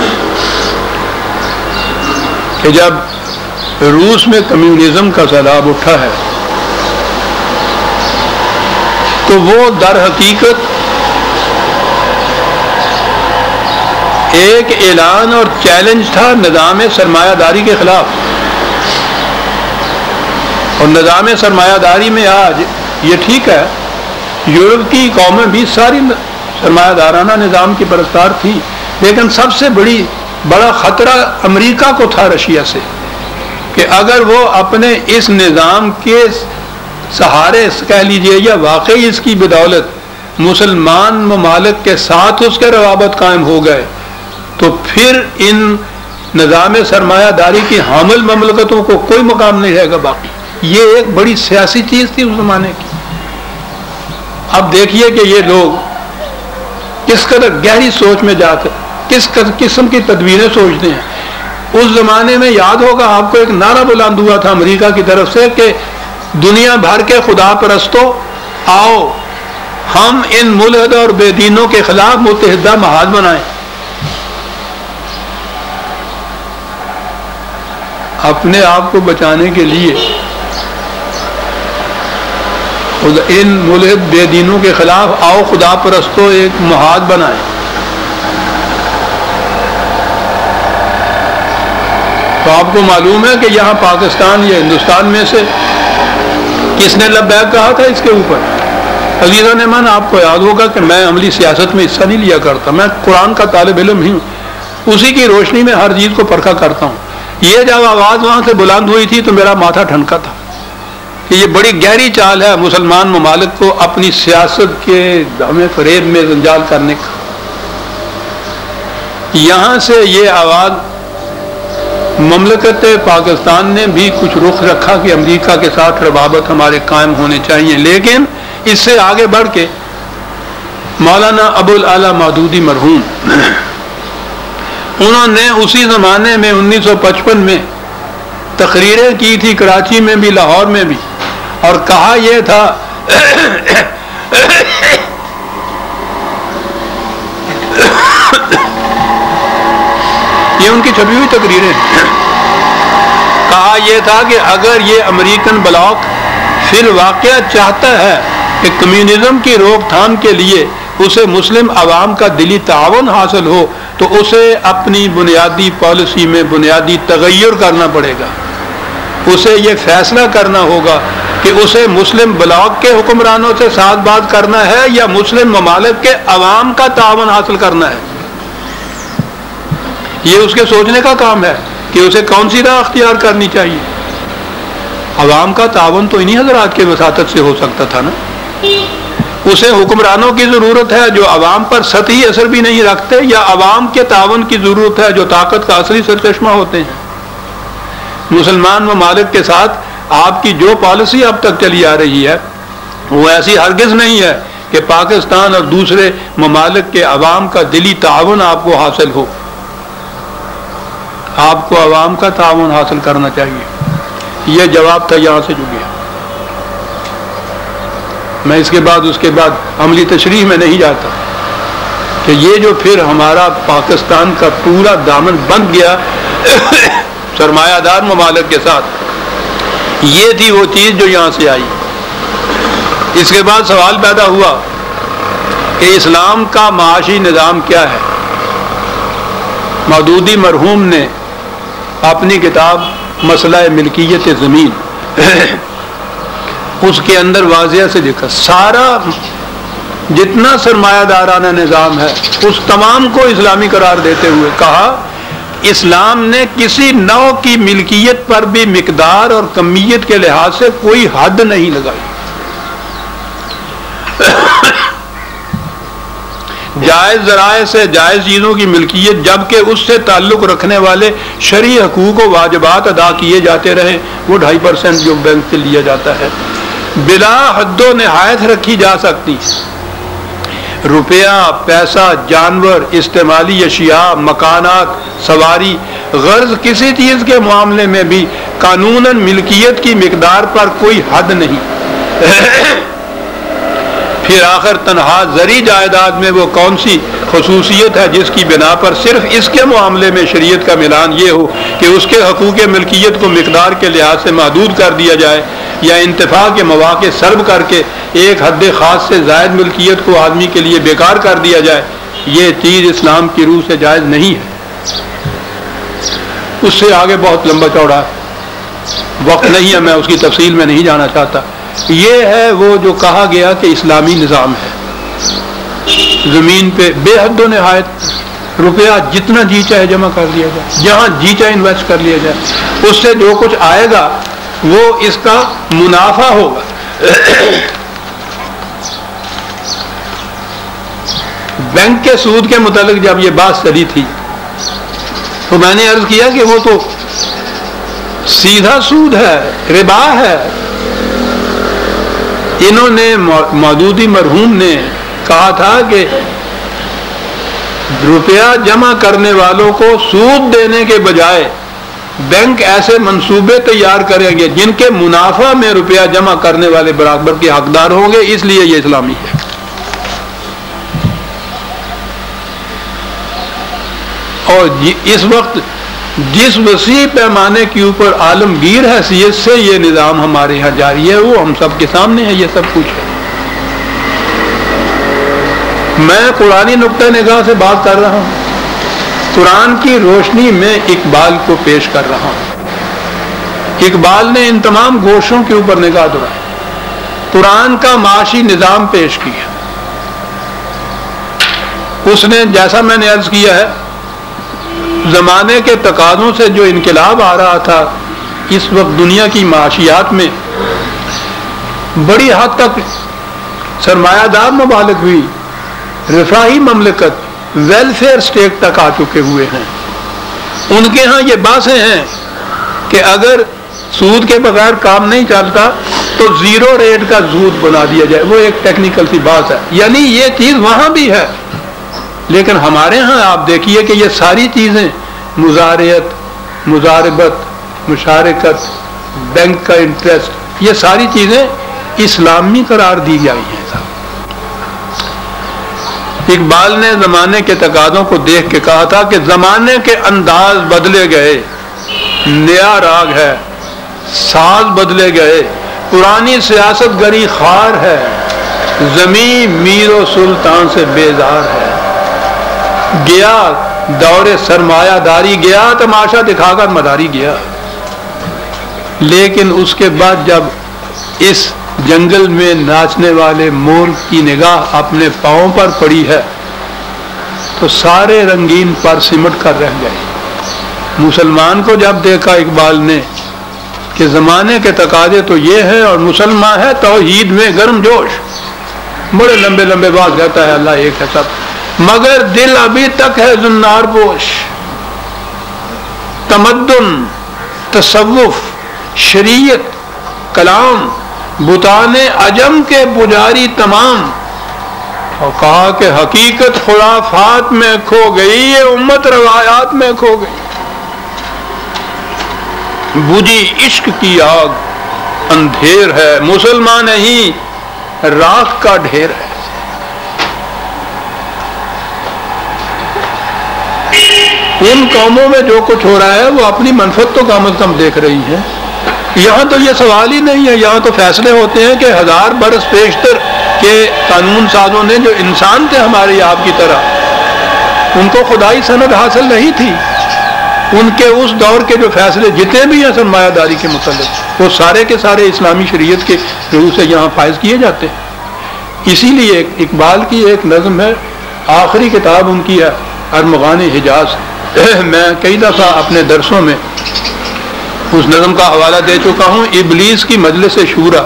کہ جب روس میں کمیونزم کا سیلاب اٹھا ہے تو وہ در حقیقت ایک اعلان اور چیلنج تھا نظام سرمایہ داری کے خلاف. اور نظام سرمایہ داری میں آج یہ ٹھیک ہے یورپ کی قومیں بھی ساری سرمایہ دارانہ نظام کی پرستار تھی، لیکن سب سے بڑی بڑا خطرہ امریکہ کو تھا رشیا سے، کہ اگر وہ اپنے اس نظام کے سہارے کہہ لیجئے یا واقعی اس کی بدولت مسلمان ممالک کے ساتھ اس کے روابط قائم ہو گئے تو پھر ان نظام سرمایہ داری کی حامل مملکتوں کو کوئی مقام نہیں رہے گا باقی. یہ ایک بڑی سیاسی چیز تھی اس زمانے کی. اب دیکھیے کہ یہ لوگ کس قدر گہری سوچ میں جا کر کس قسم کی تدبیریں سوچتے ہیں. اس زمانے میں یاد ہوگا آپ کو ایک نعرہ بلند ہوا تھا امریکہ کی طرف سے کہ دنیا بھر کے خدا پرستوں آؤ ہم ان ملحد اور بے دینوں کے خلاف متحدہ محاذ بنائیں. اپنے آپ کو بچانے کے لیے ان ملحد بے دینوں کے خلاف آؤ خدا پرستوں ایک محاذ بنائیں. تو آپ کو معلوم ہے کہ یہاں پاکستان یا ہندوستان میں سے کس نے لبیک کہا تھا اس کے اوپر؟ عزیزان من، آپ کو یاد ہوگا کہ میں عملی سیاست میں حصہ نہیں لیا کرتا، میں قرآن کا طالب علم ہی ہوں، اسی کی روشنی میں ہر چیز کو پرکھا کرتا ہوں. یہ جب آواز وہاں سے بلند ہوئی تھی تو میرا ماتھا ٹھنکا تھا کہ یہ بڑی گہری چال ہے مسلمان ممالک کو اپنی سیاست کے ہمیں فریب میں جنجال کرنے کا. یہاں سے یہ آواز مملکت پاکستان نے بھی کچھ رخ رکھا کہ امریکہ کے ساتھ روابط ہمارے قائم ہونے چاہیے، لیکن اس سے آگے بڑھ کے مولانا ابو الاعلی مودودی مرحوم انہوں نے اسی زمانے میں انیس سو پچپن میں تقریریں کی تھی، کراچی میں بھی لاہور میں بھی، اور کہا یہ تھا یہ ان کی چھپی ہوئی تقریریں، کہا یہ تھا کہ اگر یہ امریکن بلاک فی الواقع چاہتا ہے کہ کمیونزم کی روک تھام کے لیے اسے مسلم عوام کا دلی تعاون حاصل ہو تو اسے اپنی بنیادی پالیسی میں بنیادی تغیر کرنا پڑے گا. اسے یہ فیصلہ کرنا ہوگا کہ اسے مسلم بلاک کے حکمرانوں سے ساتھ بات کرنا ہے یا مسلم ممالک کے عوام کا تعاون حاصل کرنا ہے. یہ اس کے سوچنے کا کام ہے کہ اسے کون سی راہ اختیار کرنی چاہیے. عوام کا تعاون تو انہی حضرات کے وساطت سے ہو سکتا تھا نا. اسے حکمرانوں کی ضرورت ہے جو عوام پر سطحی اثر بھی نہیں رکھتے، یا عوام کے تعاون کی ضرورت ہے جو طاقت کا اصلی سرچشمہ ہوتے ہیں. مسلمان ممالک کے ساتھ آپ کی جو پالیسی اب تک چلی آ رہی ہے وہ ایسی ہرگز نہیں ہے کہ پاکستان اور دوسرے ممالک کے عوام کا دلی تعاون آپ کو حاصل ہو. آپ کو عوام کا تعاون حاصل کرنا چاہیے. یہ جواب تھا یہاں سے جو گیا. میں اس کے بعد اس کے بعد عملی تشریح میں نہیں جاتا کہ یہ جو پھر ہمارا پاکستان کا پورا دامن بند گیا سرمایہ دار ممالک کے ساتھ، یہ تھی وہ چیز جو یہاں سے آئی۔ اس کے بعد سوال پیدا ہوا کہ اسلام کا معاشی نظام کیا ہے۔ مودودی مرحوم نے اپنی کتاب مسئلہ ملکیت زمین اس کے اندر واضح سے لکھا، سارا جتنا سرمایہ دارانہ نظام ہے اس تمام کو اسلامی قرار دیتے ہوئے کہا اسلام نے کسی نوع کی ملکیت پر بھی مقدار اور کمیت کے لحاظ سے کوئی حد نہیں لگائی۔ جائز ذرائع سے جائز چیزوں کی ملکیت، جبکہ اس سے تعلق رکھنے والے شرعی حقوق و واجبات ادا کیے جاتے رہے، وہ ڈھائی پرسینٹ جو بینک سے لیا جاتا ہے بلا حد و نہایت رکھی جا سکتی۔ روپیہ، پیسہ، جانور، استعمالی اشیاء، مکانات، سواری، غرض کسی چیز کے معاملے میں بھی قانوناً ملکیت کی مقدار پر کوئی حد نہیں۔ پھر آخر تنہا زرعی جائیداد میں وہ کون سی خصوصیت ہے جس کی بنا پر صرف اس کے معاملے میں شریعت کا ملان یہ ہو کہ اس کے حقوق ملکیت کو مقدار کے لحاظ سے محدود کر دیا جائے یا انتفاع کے مواقع سلب کر کے ایک حد خاص سے زائد ملکیت کو آدمی کے لیے بیکار کر دیا جائے، یہ چیز اسلام کی روح سے جائز نہیں ہے۔ اس سے آگے بہت لمبا چوڑا وقت نہیں ہے، میں اس کی تفصیل میں نہیں جانا چاہتا۔ یہ ہے وہ جو کہا گیا کہ اسلامی نظام ہے، زمین پہ بے حد و نہایت روپیہ جتنا جی چاہے جمع کر لیا جائے، جہاں جی چاہے انویسٹ کر لیا جائے، اس سے جو کچھ آئے گا وہ اس کا منافع ہوگا۔ بینک کے سود کے متعلق جب یہ بات چلی تھی تو میں نے عرض کیا کہ وہ تو سیدھا سود ہے، ربا ہے۔ انہوں نے مودودی مرحوم نے کہا تھا کہ روپیہ جمع کرنے والوں کو سود دینے کے بجائے بینک ایسے منصوبے تیار کریں گے جن کے منافع میں روپیہ جمع کرنے والے برابر کے حقدار ہوں گے، اس لیے یہ اسلامی ہے۔ اور اس وقت جس وسیع پیمانے کے اوپر عالمگیر حیثیت سے یہ نظام ہمارے یہاں جاری ہے وہ ہم سب کے سامنے ہے، یہ سب کچھ ہے۔ میں قرآنی نقطہ نگاہ سے بات کر رہا ہوں، قرآن کی روشنی میں اقبال کو پیش کر رہا ہوں۔ اقبال نے ان تمام گوشوں کے اوپر نگاہ دوڑائی، قرآن کا معاشی نظام پیش کیا۔ اس نے جیسا میں نے عرض کیا ہے زمانے کے تقاضوں سے جو انقلاب آ رہا تھا، اس وقت دنیا کی معاشیات میں بڑی حد تک سرمایہ دار ممالک بھی رفاہی مملکت ویلفیئر اسٹیٹ تک آ چکے ہوئے ہیں۔ ان کے ہاں یہ باتیں ہیں کہ اگر سود کے بغیر کام نہیں چلتا تو زیرو ریٹ کا سود بنا دیا جائے، وہ ایک ٹیکنیکل سی بات ہے، یعنی یہ چیز وہاں بھی ہے۔ لیکن ہمارے ہاں آپ دیکھیے کہ یہ ساری چیزیں مزارعت، مزاربت، مشارکت، بینک کا انٹرسٹ، یہ ساری چیزیں اسلامی قرار دی گئی ہیں۔ اقبال نے زمانے کے تقاضوں کو دیکھ کے کہا تھا کہ زمانے کے انداز بدلے گئے، نیا راگ ہے، ساز بدلے گئے، پرانی سیاست گری خار ہے، زمین میر و سلطان سے بیزار ہے۔ گیا دور سرمایہ داری گیا، تماشا دکھا کر مداری گیا۔ لیکن اس کے بعد جب اس جنگل میں ناچنے والے مور کی نگاہ اپنے پاؤں پر پڑی ہے تو سارے رنگین پر سمٹ کر رہ گئے۔ مسلمان کو جب دیکھا اقبال نے کہ زمانے کے تقاضے تو یہ ہیں اور مسلمان ہے توحید میں گرم جوش، بڑے لمبے لمبے بات کہتا ہے اللہ ایک ہے سب، مگر دل ابھی تک ہے زنار پوش۔ تمدن، تصوف، شریعت، کلام، بتان عجم کے پجاری تمام، اور کہا کہ حقیقت خرافات میں کھو گئی، یہ امت روایات میں کھو گئی۔ بجھی عشق کی آگ اندھیر ہے، مسلمان نہیں راکھ کا ڈھیر ہے۔ ان قوموں میں جو کچھ ہو رہا ہے وہ اپنی منفعت تو کم از کم دیکھ رہی ہیں. یہاں تو یہ سوال ہی نہیں ہے، یہاں تو فیصلے ہوتے ہیں کہ ہزار برس پیشتر کے قانون سازوں نے جو انسان تھے ہمارے آپ کی طرح، ان کو خدائی سند حاصل نہیں تھی. ان کے اس دور کے جو فیصلے جتنے بھی ہیں سرمایہ داری کے متعلق، وہ سارے کے سارے اسلامی شریعت کے روح سے یہاں فائز کیے جاتے ہیں. اسی لیے اقبال کی ایک نظم ہے، آخری کتاب ان کی ہے ارمغان حجاز. میں کئی دفعہ اپنے درسوں میں اس نظم کا حوالہ دے چکا ہوں، ابلیس کی مجلس شورا.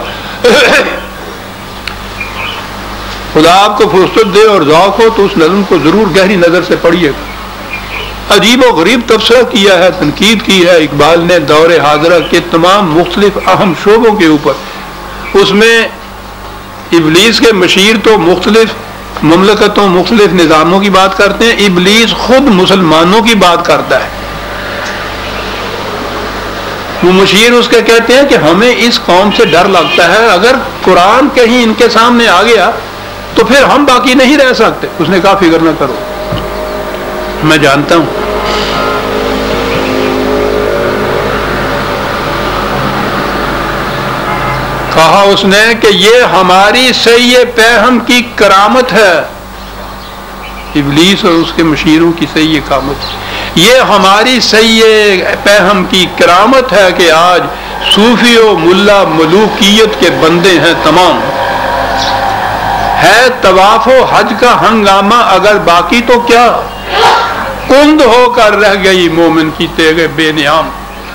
خدا آپ کو فرصت دے اور ذوق ہو تو اس نظم کو ضرور گہری نظر سے پڑھیے گا. عجیب و غریب تبصرہ کیا ہے، تنقید کی ہے اقبال نے دور حاضرہ کے تمام مختلف اہم شعبوں کے اوپر. اس میں ابلیس کے مشیر تو مختلف مملکتوں مختلف نظاموں کی بات کرتے ہیں، ابلیس خود مسلمانوں کی بات کرتا ہے. وہ مشیر اس کے کہتے ہیں کہ ہمیں اس قوم سے ڈر لگتا ہے، اگر قرآن کہیں ان کے سامنے آ گیا تو پھر ہم باقی نہیں رہ سکتے. اس نے کہا فکر نہ کرو، میں جانتا ہوں. کہا اس نے کہ یہ ہماری صحیح پیہم کی کرامت ہے. ابلیس اور اس کے مشیروں کی صحیح کامت، یہ ہماری صحیح پیہم کی کرامت ہے کہ آج صوفی و ملا ملوکیت کے بندے ہیں تمام. ہے طواف و حج کا ہنگامہ اگر باقی تو کیا، کند ہو کر رہ گئی مومن کی تیغ بے نیام.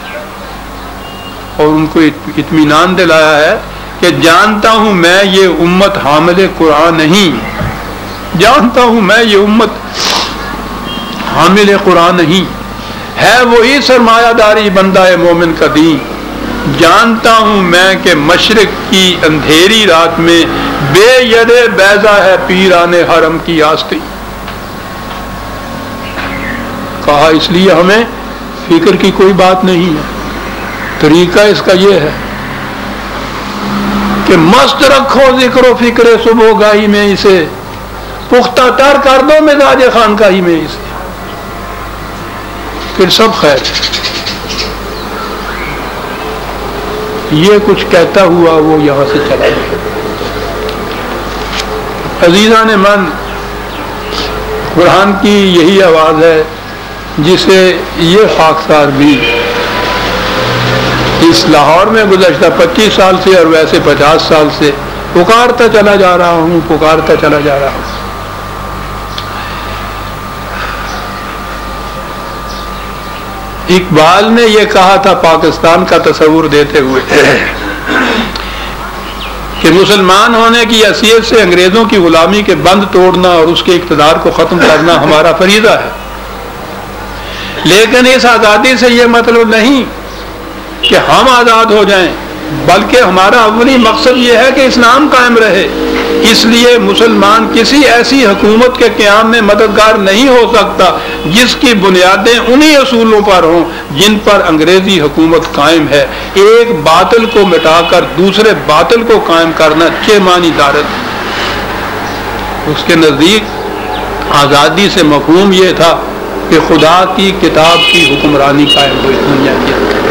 اور ان کو اطمینان دلایا ہے کہ جانتا ہوں میں یہ امت حامل قرآن نہیں، جانتا ہوں میں یہ امت حامل قرآن نہیں، ہے وہی سرمایہ داری بندہ مومن کا دین. جانتا ہوں میں کہ مشرق کی اندھیری رات میں بے ید بیضا ہے پیران حرم کی آستی. کہا اس لیے ہمیں فکر کی کوئی بات نہیں ہے. طریقہ اس کا یہ ہے کہ مست رکھو ذکر و فکر صبح گاہی میں اسے، پختہ تر کر دو مزاج خانقاہی میں اسے، پھر سب خیر. یہ کچھ کہتا ہوا وہ یہاں سے چلا گیا. عزیزان من، قرآن کی یہی آواز ہے جسے یہ خاکسار بھی اس لاہور میں گزشتہ پچیس سال سے اور ویسے پچاس سال سے پکارتا چلا جا رہا ہوں پکارتا چلا جا رہا ہوں. اقبال نے یہ کہا تھا پاکستان کا تصور دیتے ہوئے کہ مسلمان ہونے کی حیثیت سے انگریزوں کی غلامی کے بند توڑنا اور اس کے اقتدار کو ختم کرنا ہمارا فریضہ ہے. لیکن اس آزادی سے یہ مطلب نہیں کہ ہم آزاد ہو جائیں، بلکہ ہمارا اولی مقصد یہ ہے کہ اسلام قائم رہے. اس لیے مسلمان کسی ایسی حکومت کے قیام میں مددگار نہیں ہو سکتا جس کی بنیادیں انہی اصولوں پر ہوں جن پر انگریزی حکومت قائم ہے. ایک باطل کو مٹا کر دوسرے باطل کو قائم کرنا چھ معنی دارت. اس کے نزدیک آزادی سے مفہوم یہ تھا کہ خدا کی کتاب کی حکمرانی قائم ہوئی دنیا کے اندر.